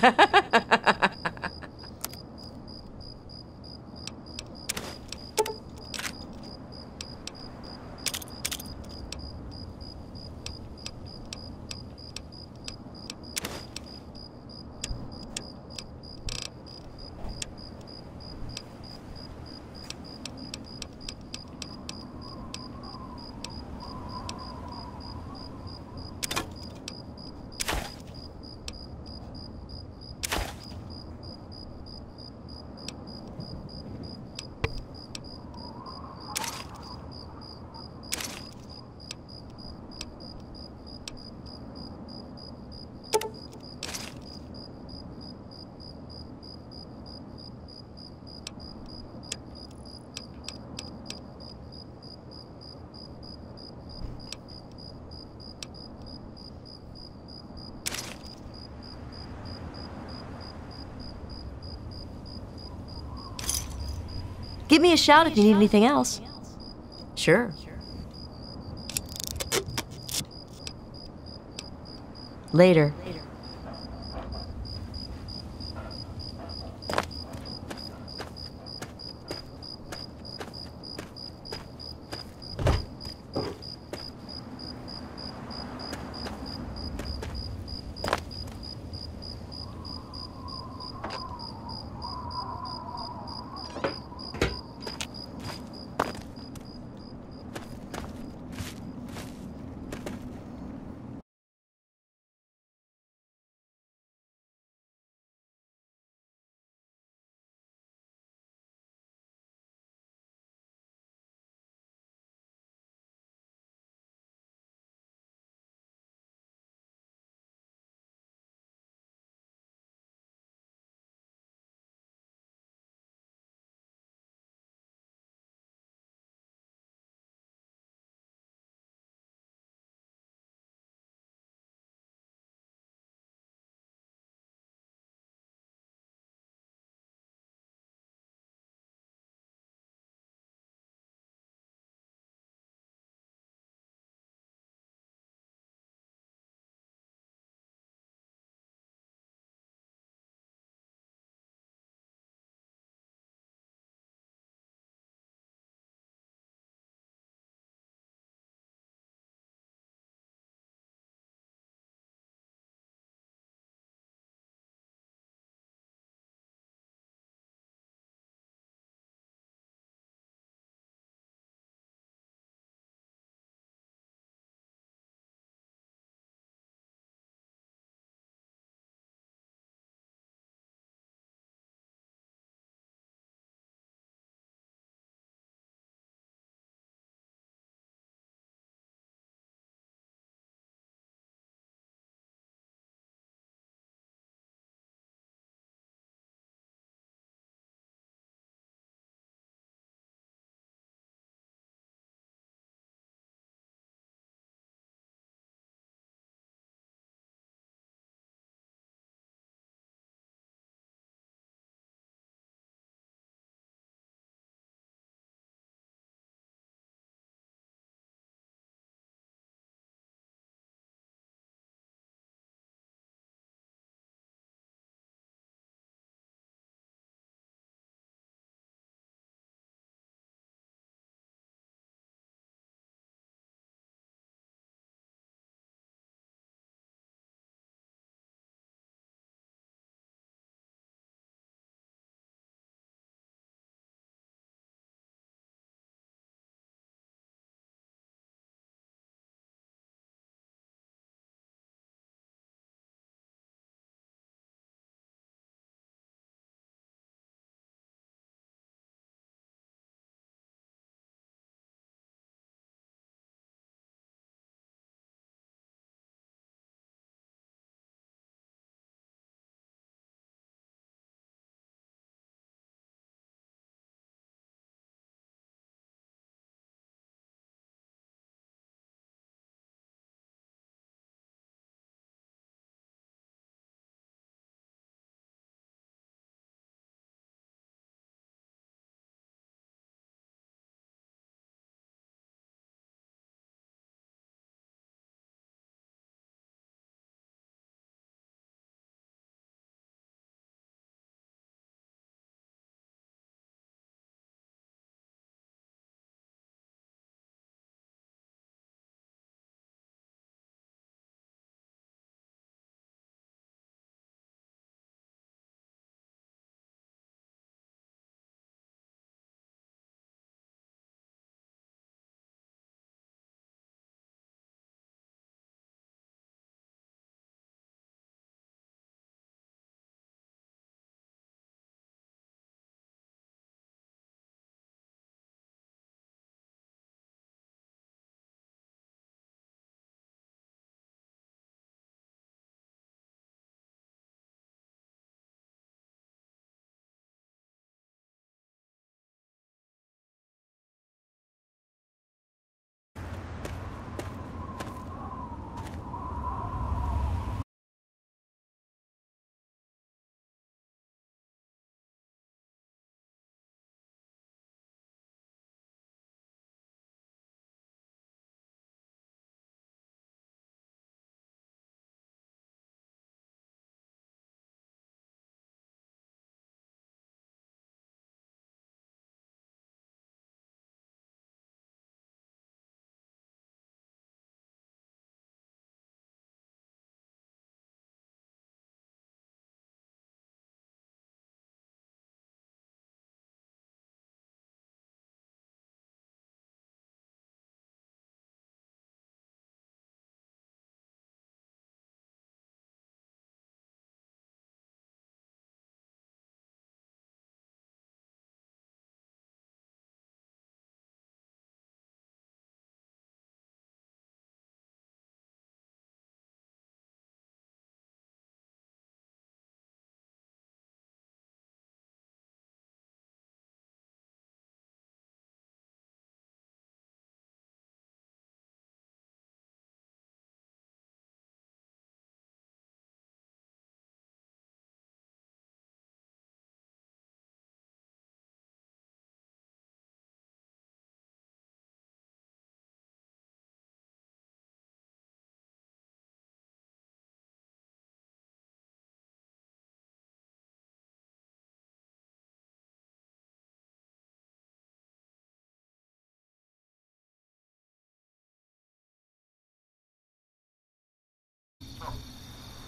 Give me a shout if you need anything else. Sure. Later.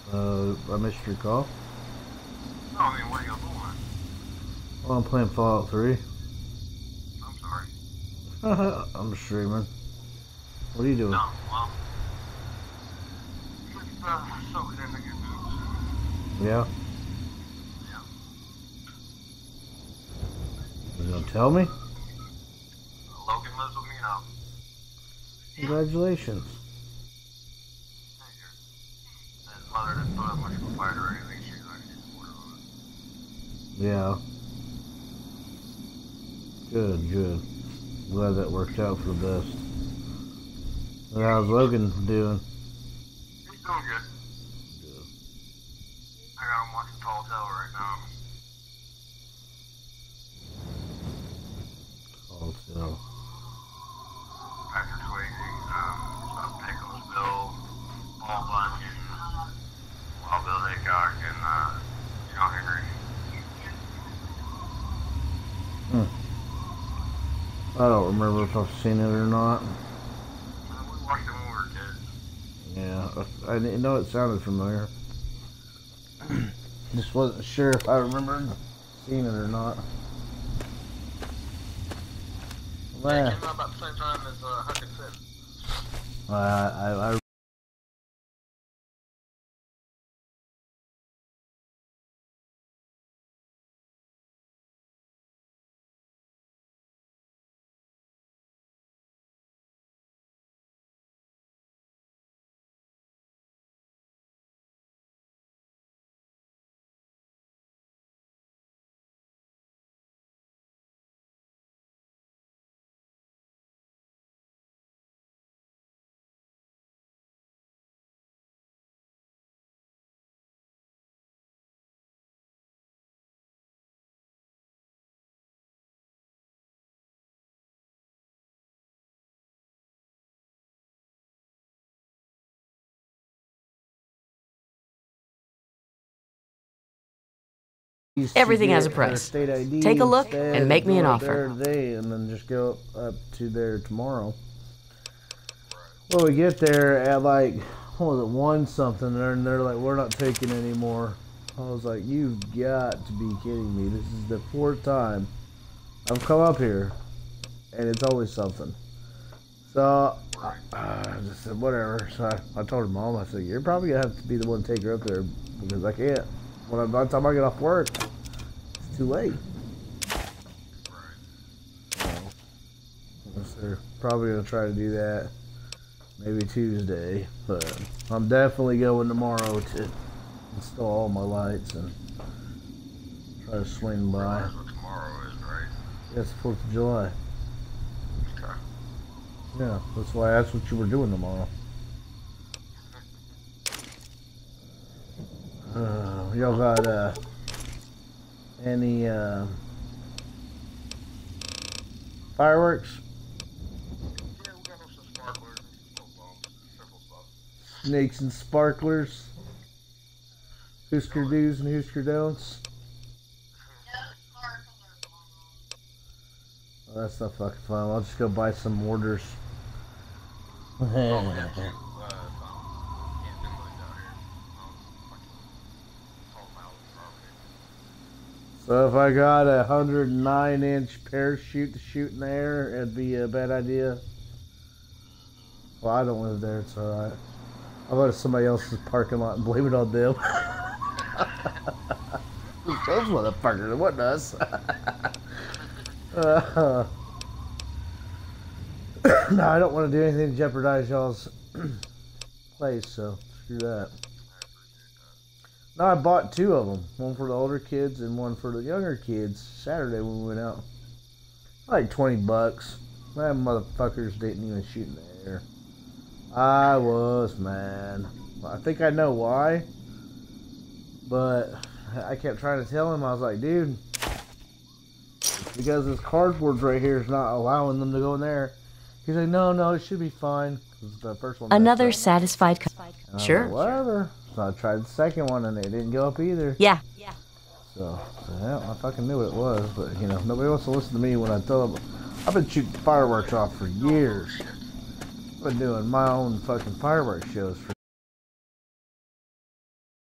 Uh, I missed your call. No, I mean, what are you doing? Well, I'm playing Fallout three. I'm sorry. I'm streaming. What are you doing? No, well, just uh, soaking in the good news. Yeah? Yeah. You gonna tell me? Logan lives with me now. Congratulations. His mother didn't put up much of a fight or anything. She's actually supportive of it. Yeah. Good, good. Glad that worked out for the best. And how's Logan doing? He's doing good. Good. I got him watching Tall Tale right now. Tall Tale. Patrick Swayze, um, stopped Nicholas Bill, Paul Bunyan, Wild Bill Hickok, and uh, John Henry. Hmm. I don't remember if I've seen it or not. We watched it when we were kids. Yeah, I, I didn't know it sounded familiar. Just wasn't sure if I remembered seeing it or not. Yeah, it came out about the same time as uh, Huck and Finn. Uh, I, I Everything has a price. Take a look and make me an offer. Today and then just go up to there tomorrow. Well, we get there at like, what was it, one something, and they're like, we're not taking anymore. I was like, you've got to be kidding me. This is the fourth time I've come up here, and it's always something. So, I, I just said, whatever. So I, I told her mom, I said, you're probably going to have to be the one to take her up there, because I can't. When I, by the time I get off work, it's too late. So, they're probably going to try to do that maybe Tuesday, but I'm definitely going tomorrow to install all my lights and try to swing by. That's what tomorrow is, right? Yeah, it's the fourth of July. Okay. Yeah, that's why that's what you were doing tomorrow. Uh, y'all got uh, any uh, fireworks? Yeah, we got some sparklers and some bombs, simple stuff. Snakes and sparklers? Husker do's and Husker don'ts? Oh, that's not fucking fun. I'll just go buy some mortars. So if I got a one hundred nine inch parachute to shoot in the air, it'd be a bad idea. Well, I don't live there, it's alright. I'll go to somebody else's parking lot and blame it on them. Those motherfuckers, it wasn't us. uh, no, I don't want to do anything to jeopardize y'all's place, so screw that. No, I bought two of them. One for the older kids and one for the younger kids Saturday when we went out. Like twenty bucks. Them motherfuckers didn't even shoot in the air. I was mad. I think I know why. But I kept trying to tell him, I was like, dude, because this cardboard right here is not allowing them to go in there. He's like, no, no, it should be fine. The first one Another satisfied. cu- Sure. Like, whatever. So I tried the second one and it didn't go up either. Yeah. So, so yeah, I fucking knew what it was, but you know, nobody wants to listen to me when I tell them. I've been shooting fireworks off for years. I've been doing my own fucking fireworks shows for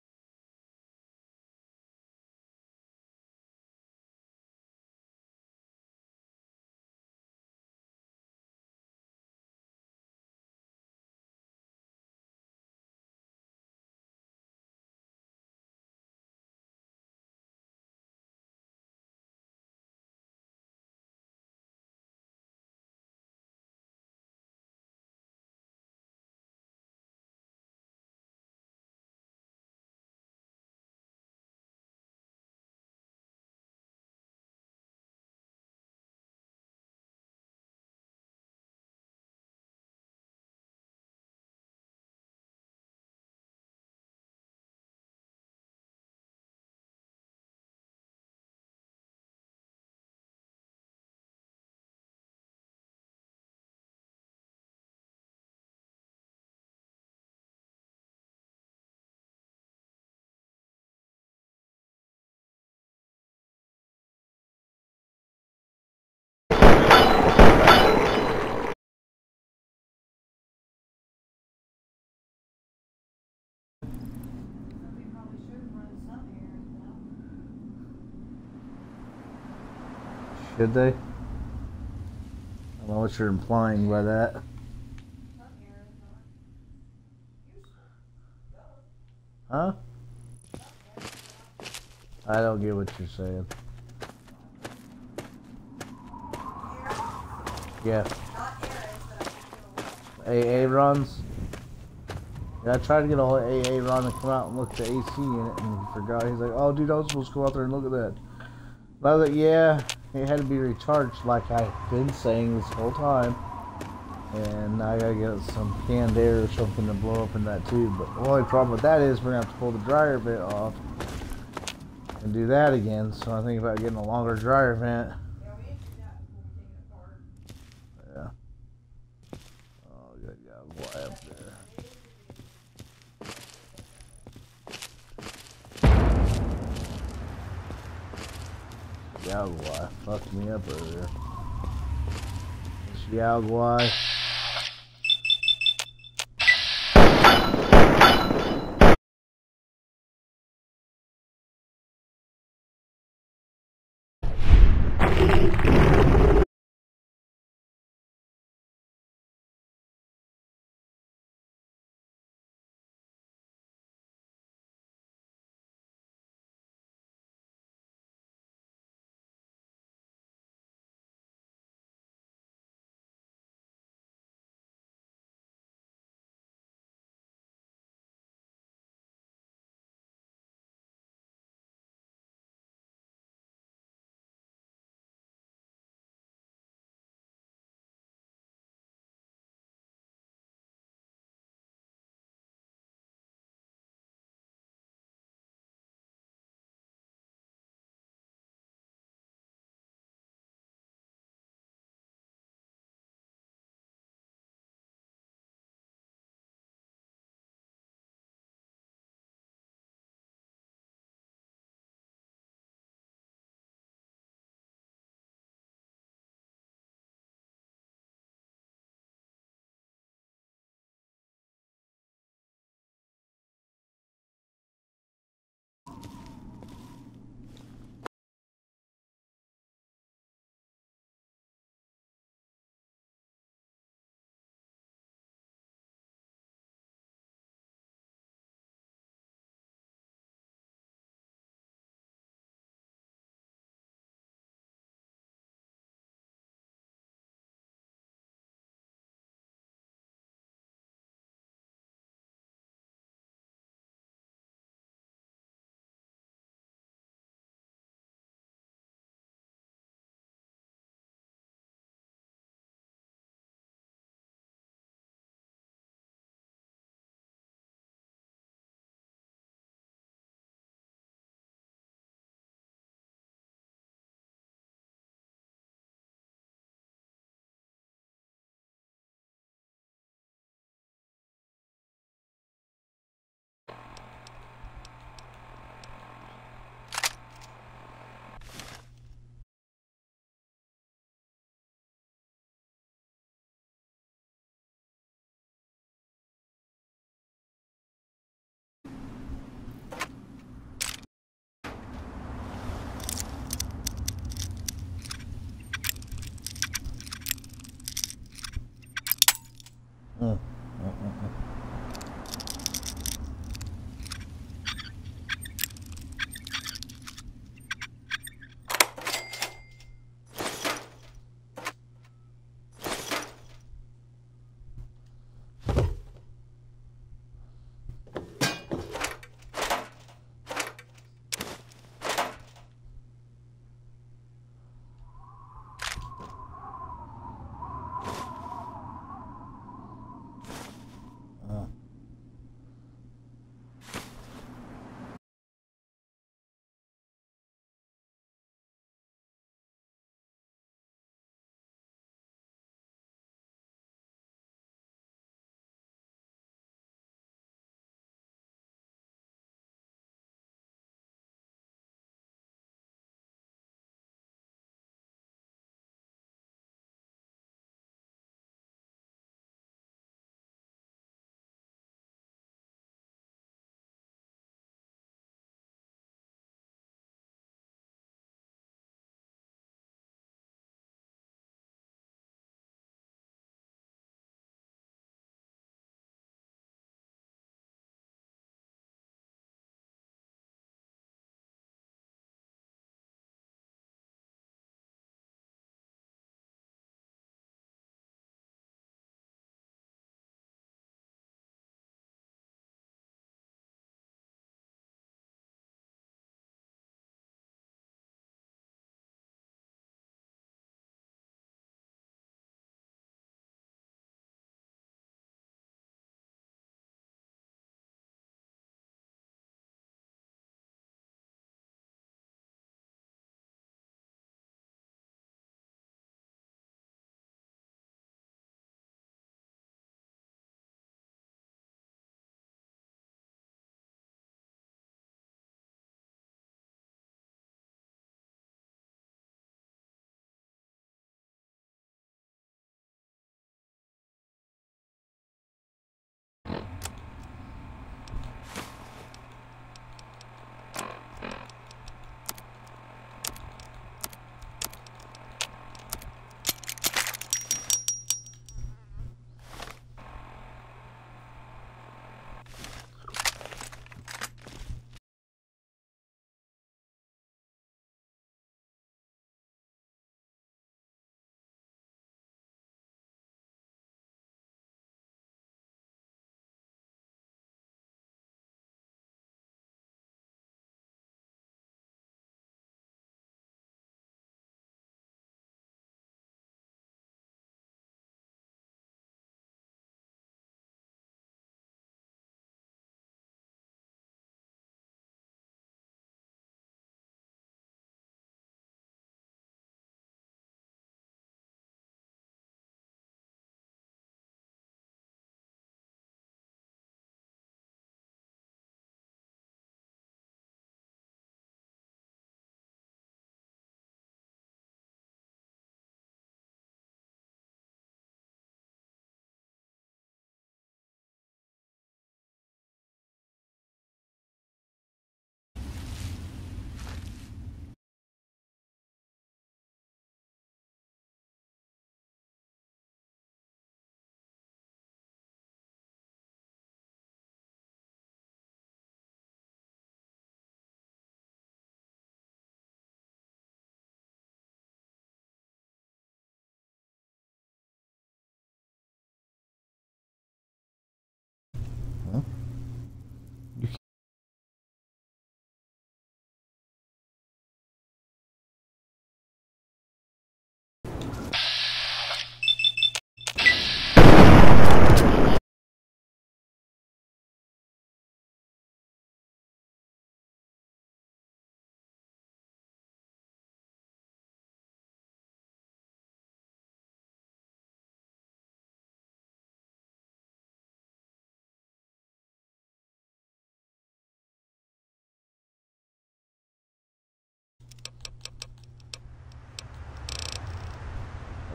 Did they? I don't know what you're implying by that. Huh? I don't get what you're saying. Yeah. A A runs? Yeah, I tried to get a whole A A run to come out and look at the A C in it, and he forgot. He's like, oh dude, I was supposed to go out there and look at that. But I was like, yeah, it had to be recharged like I've been saying this whole time. And now I gotta get some canned air or something to blow up in that tube. But the only problem with that is we're gonna have to pull the dryer bit off and do that again. So I think about getting a longer dryer vent. Yeah. Oh, good God, boy up there. Yaguai fucked me up earlier. Yaguai. Mm. Mm-mm-mm.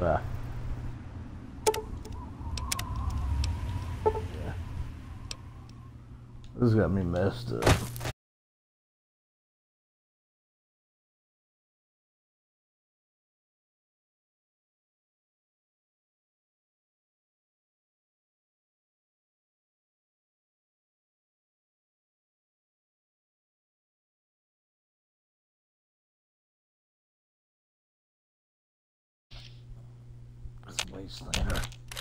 Uh, yeah. This got me messed up. This wasteland.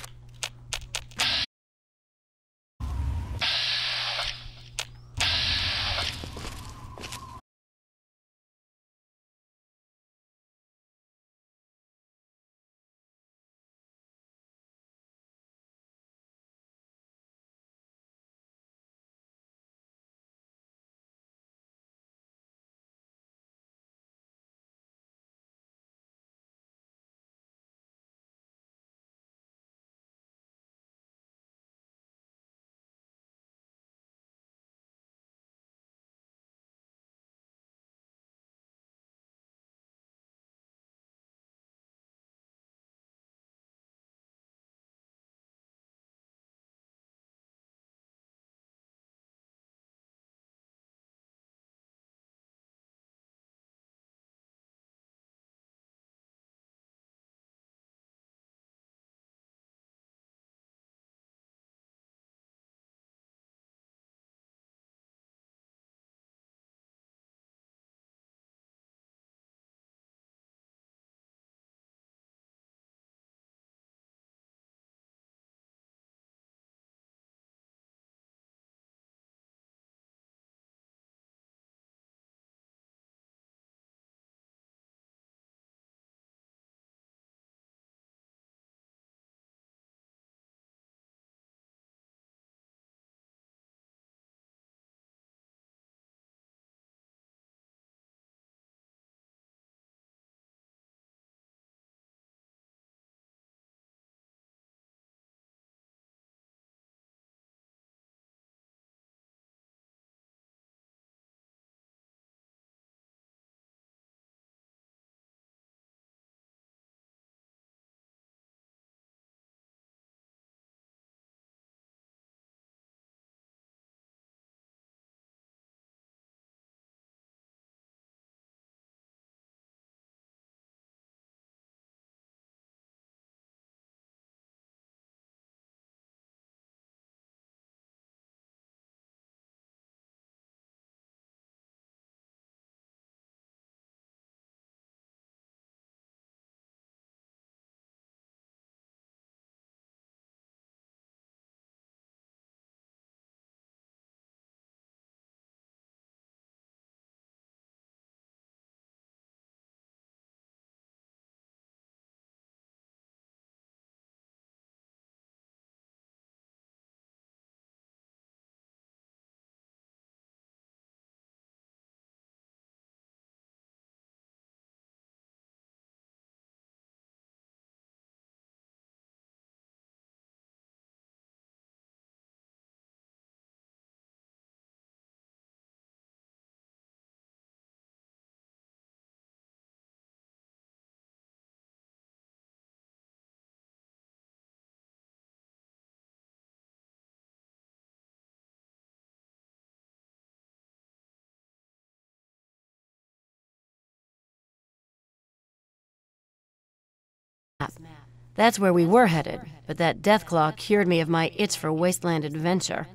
That's where we were headed, but that Deathclaw cured me of my itch for wasteland adventure.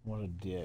What a dick.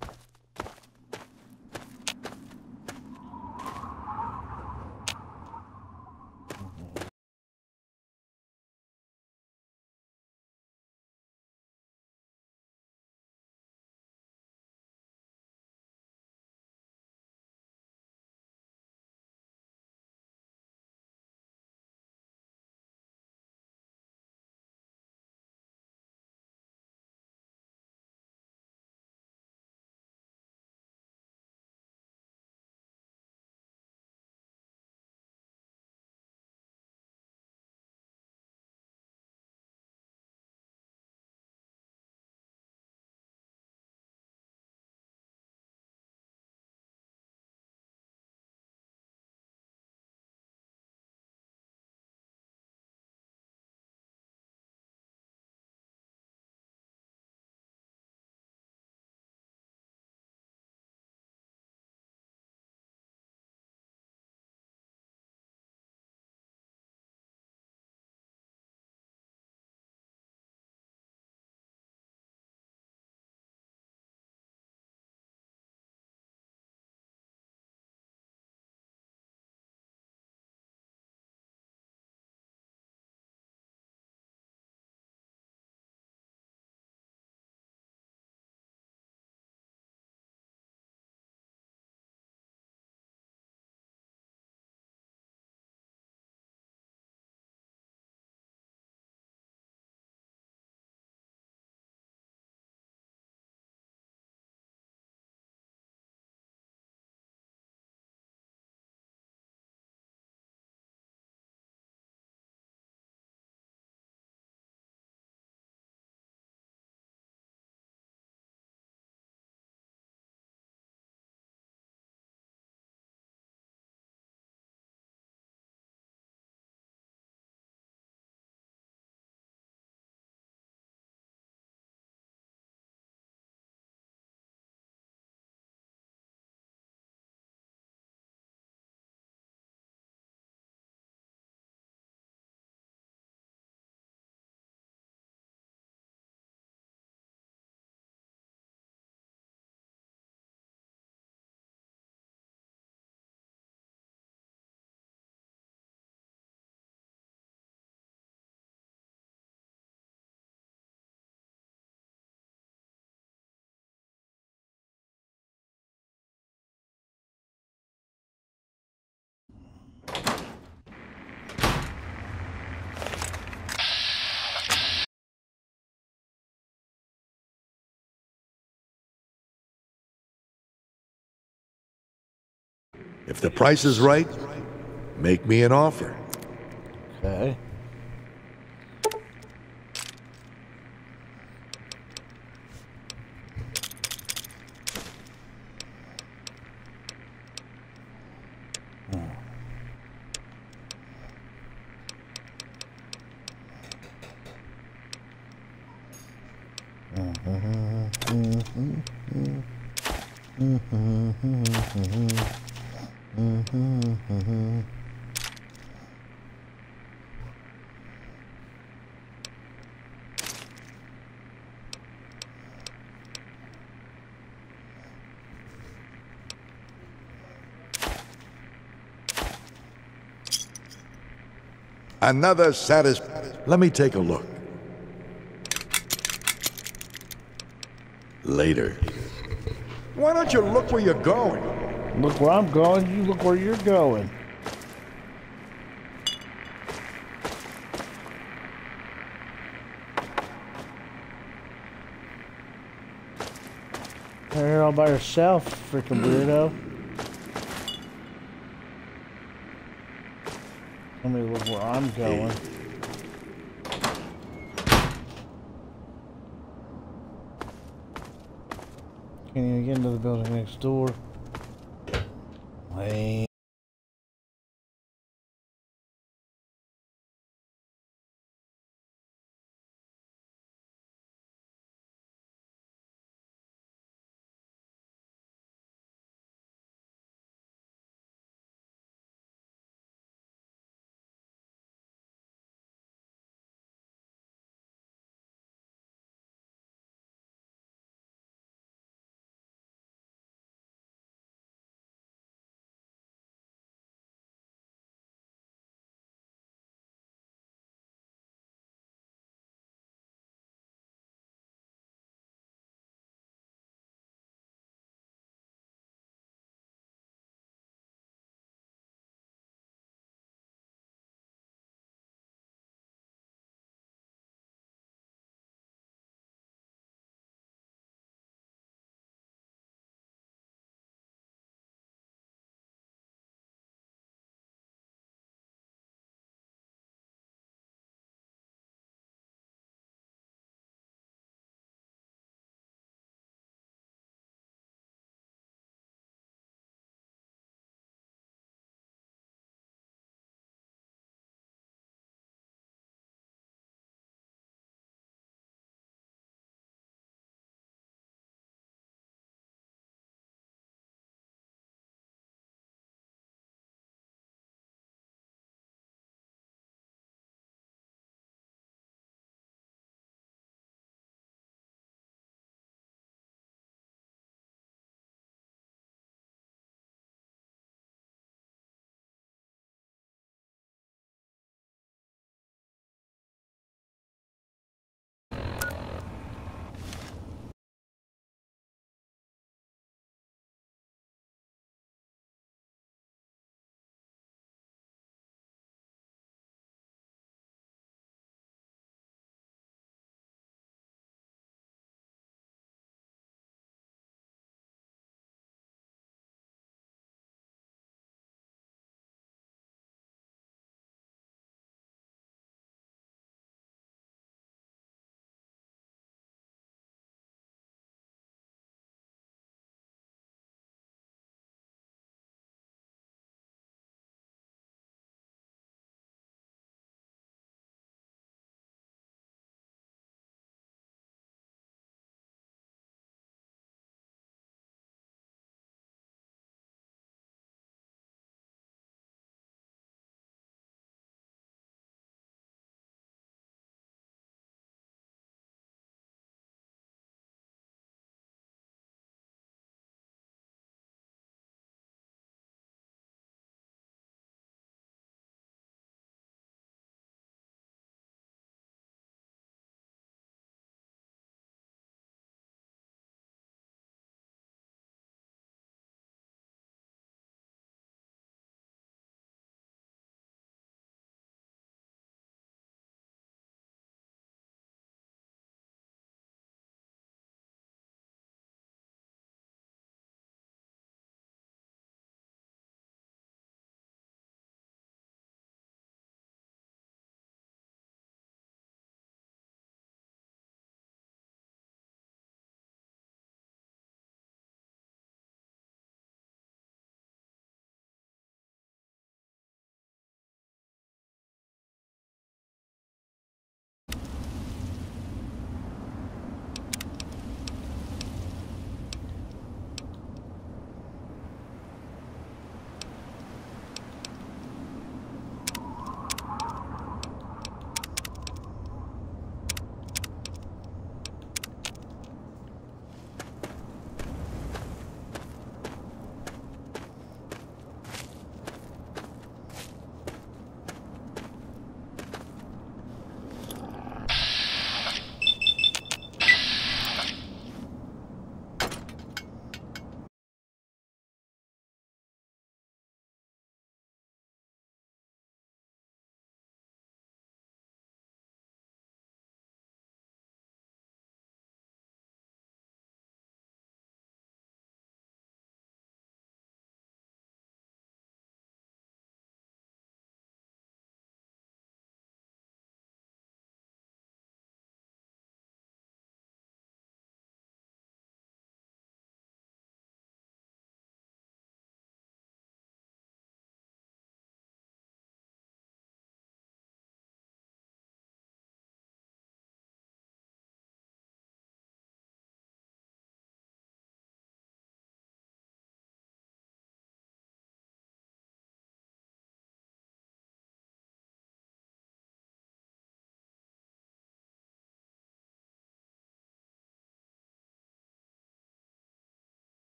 If the price is right, make me an offer. Okay. Another satis... Let me take a look. Later. Why don't you look where you're going? Look where I'm going, you look where you're going. You're here all by yourself, freaking weirdo. Let me look where I'm going. Can't even get into the building next door. Wait.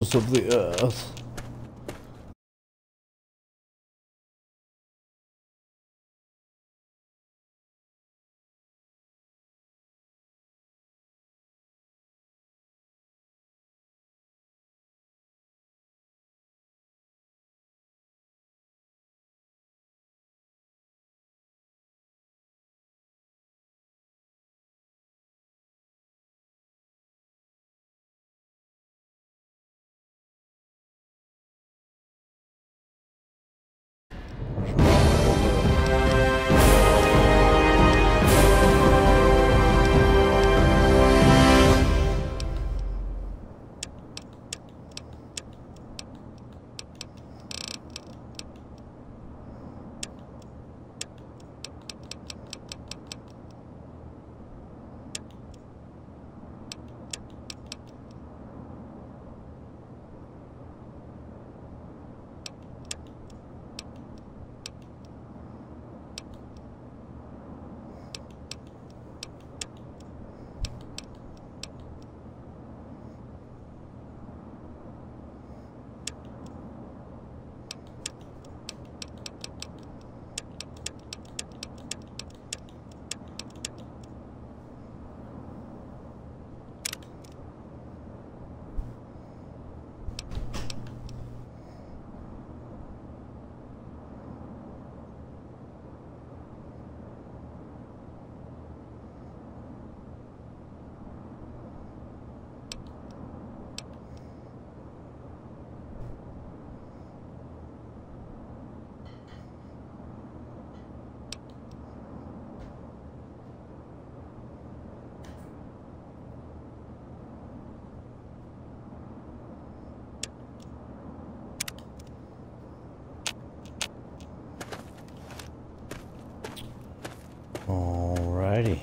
ends of the earth. Alrighty.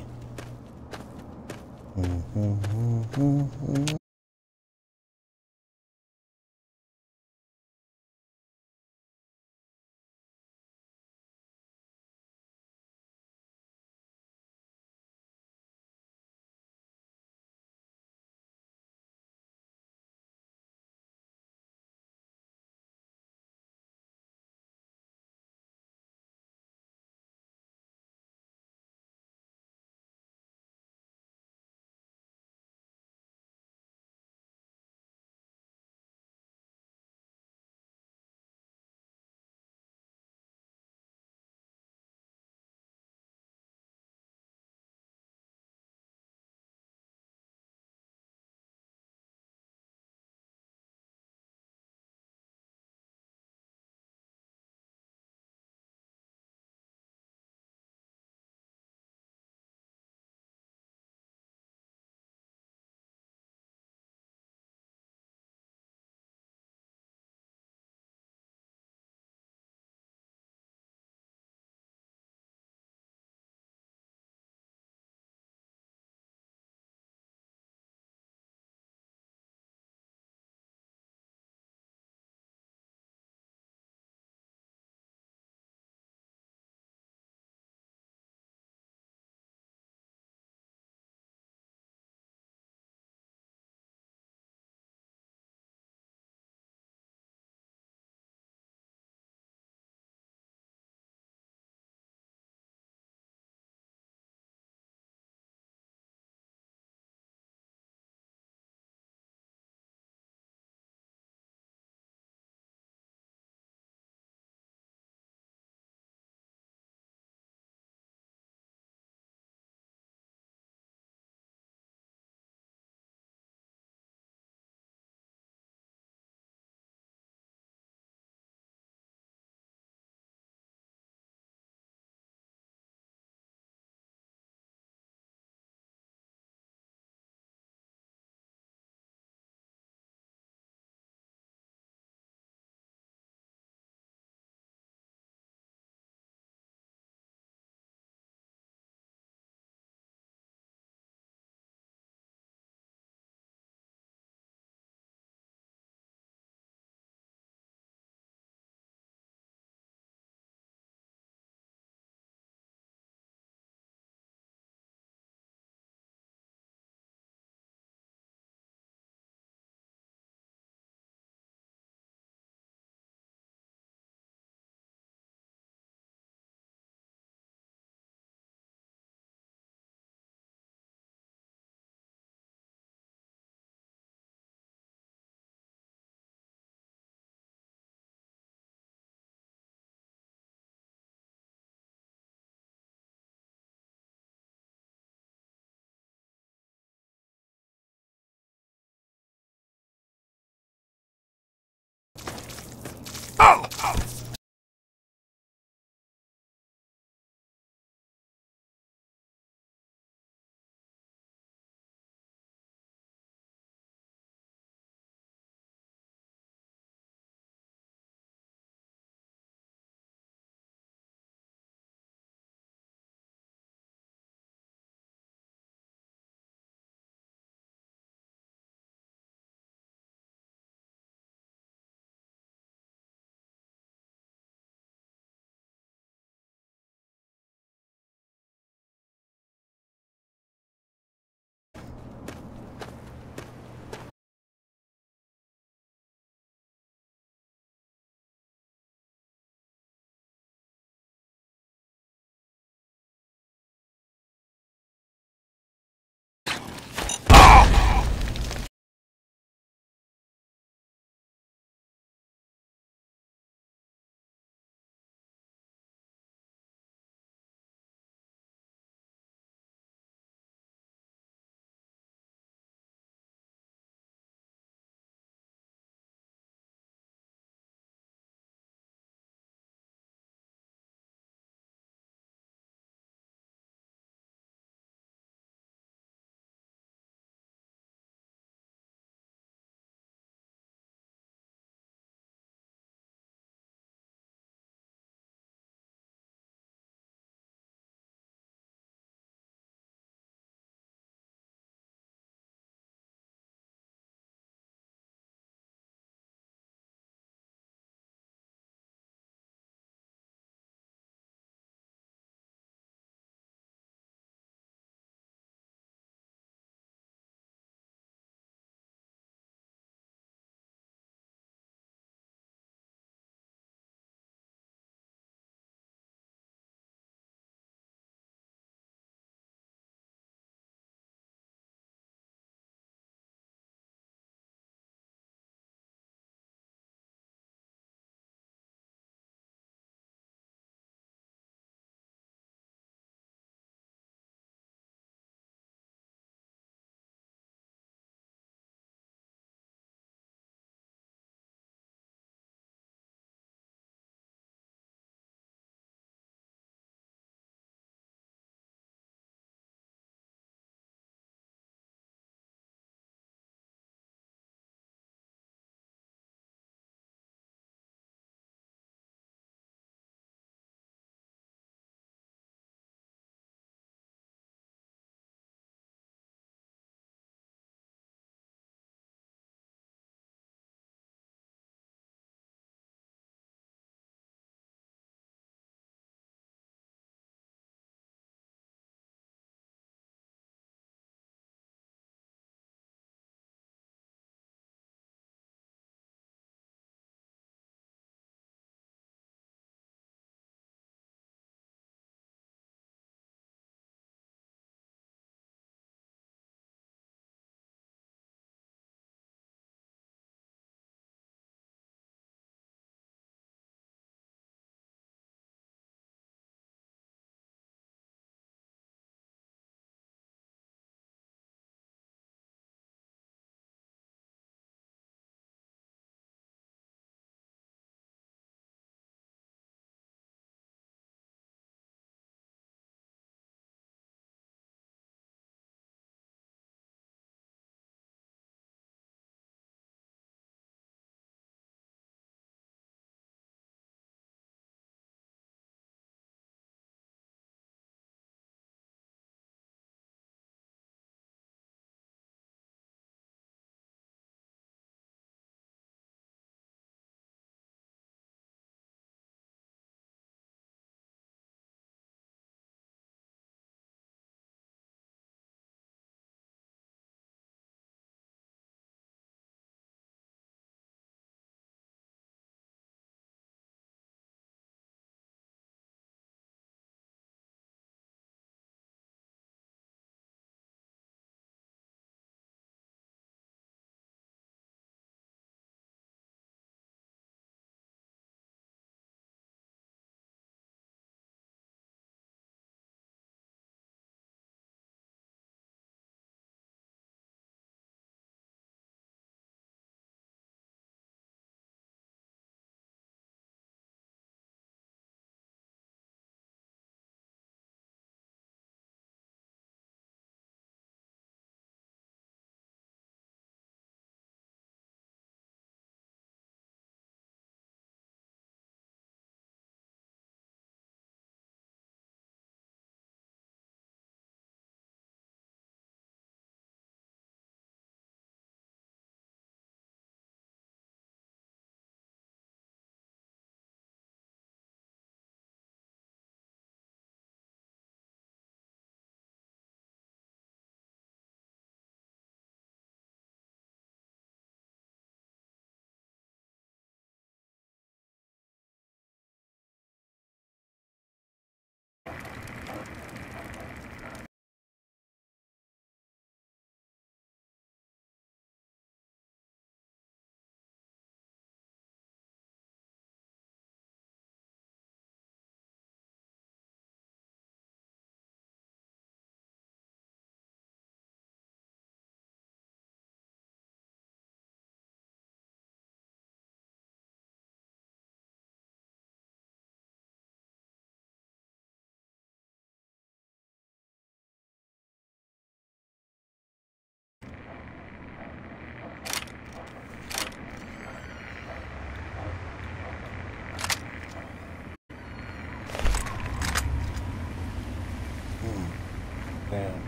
Damn.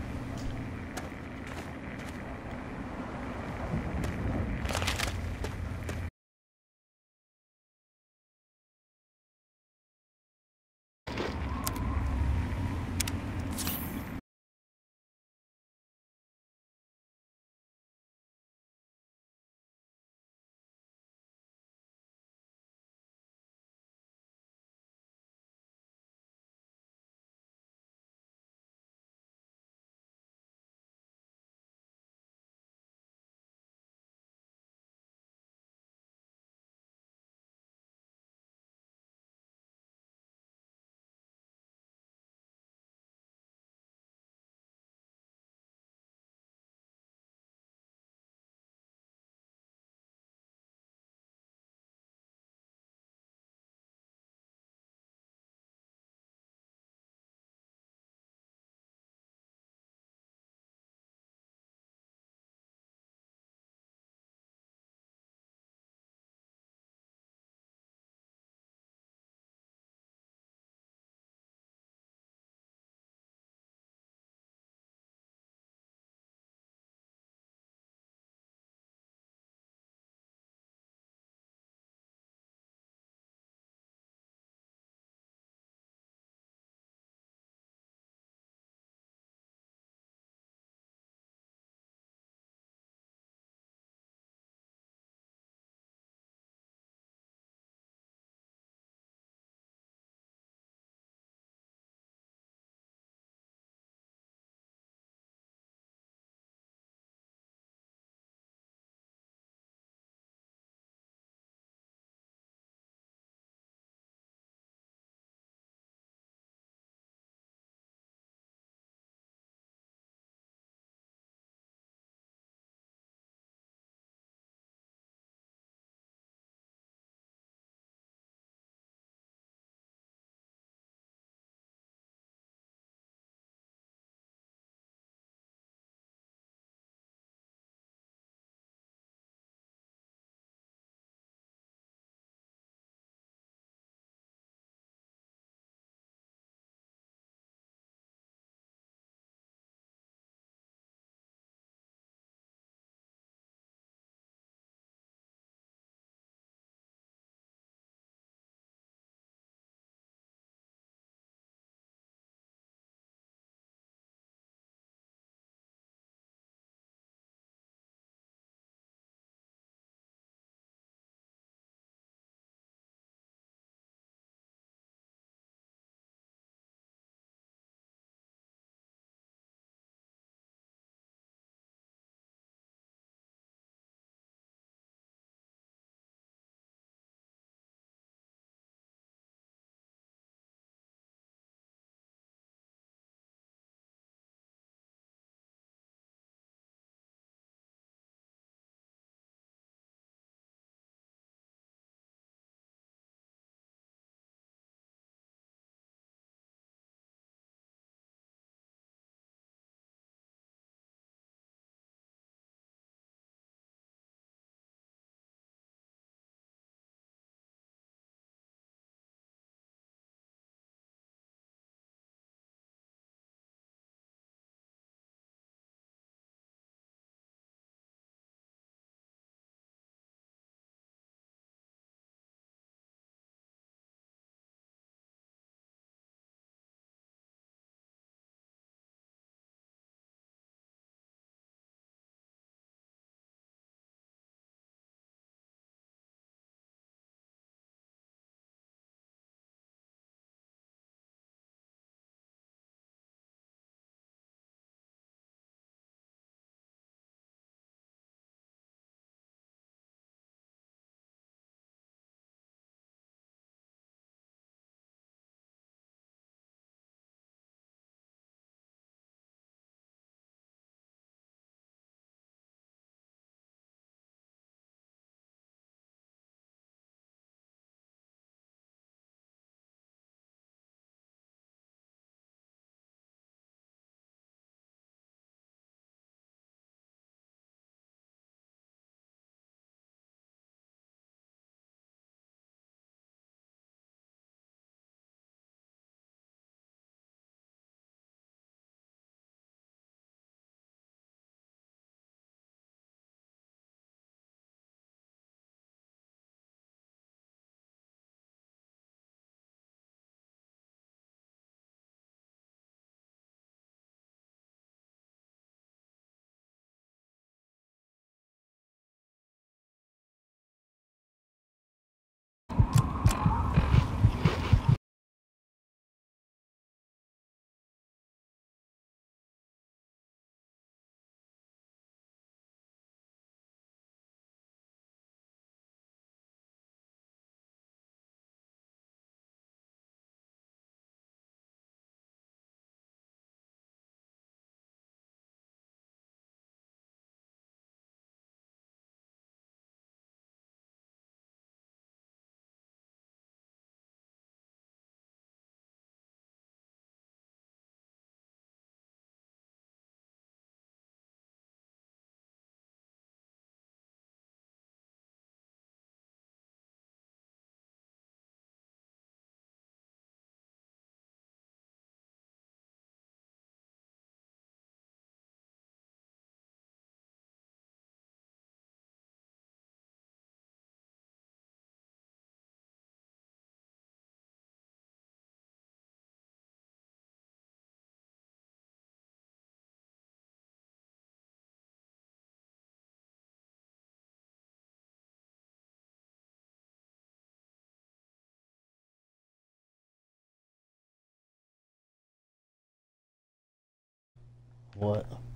What?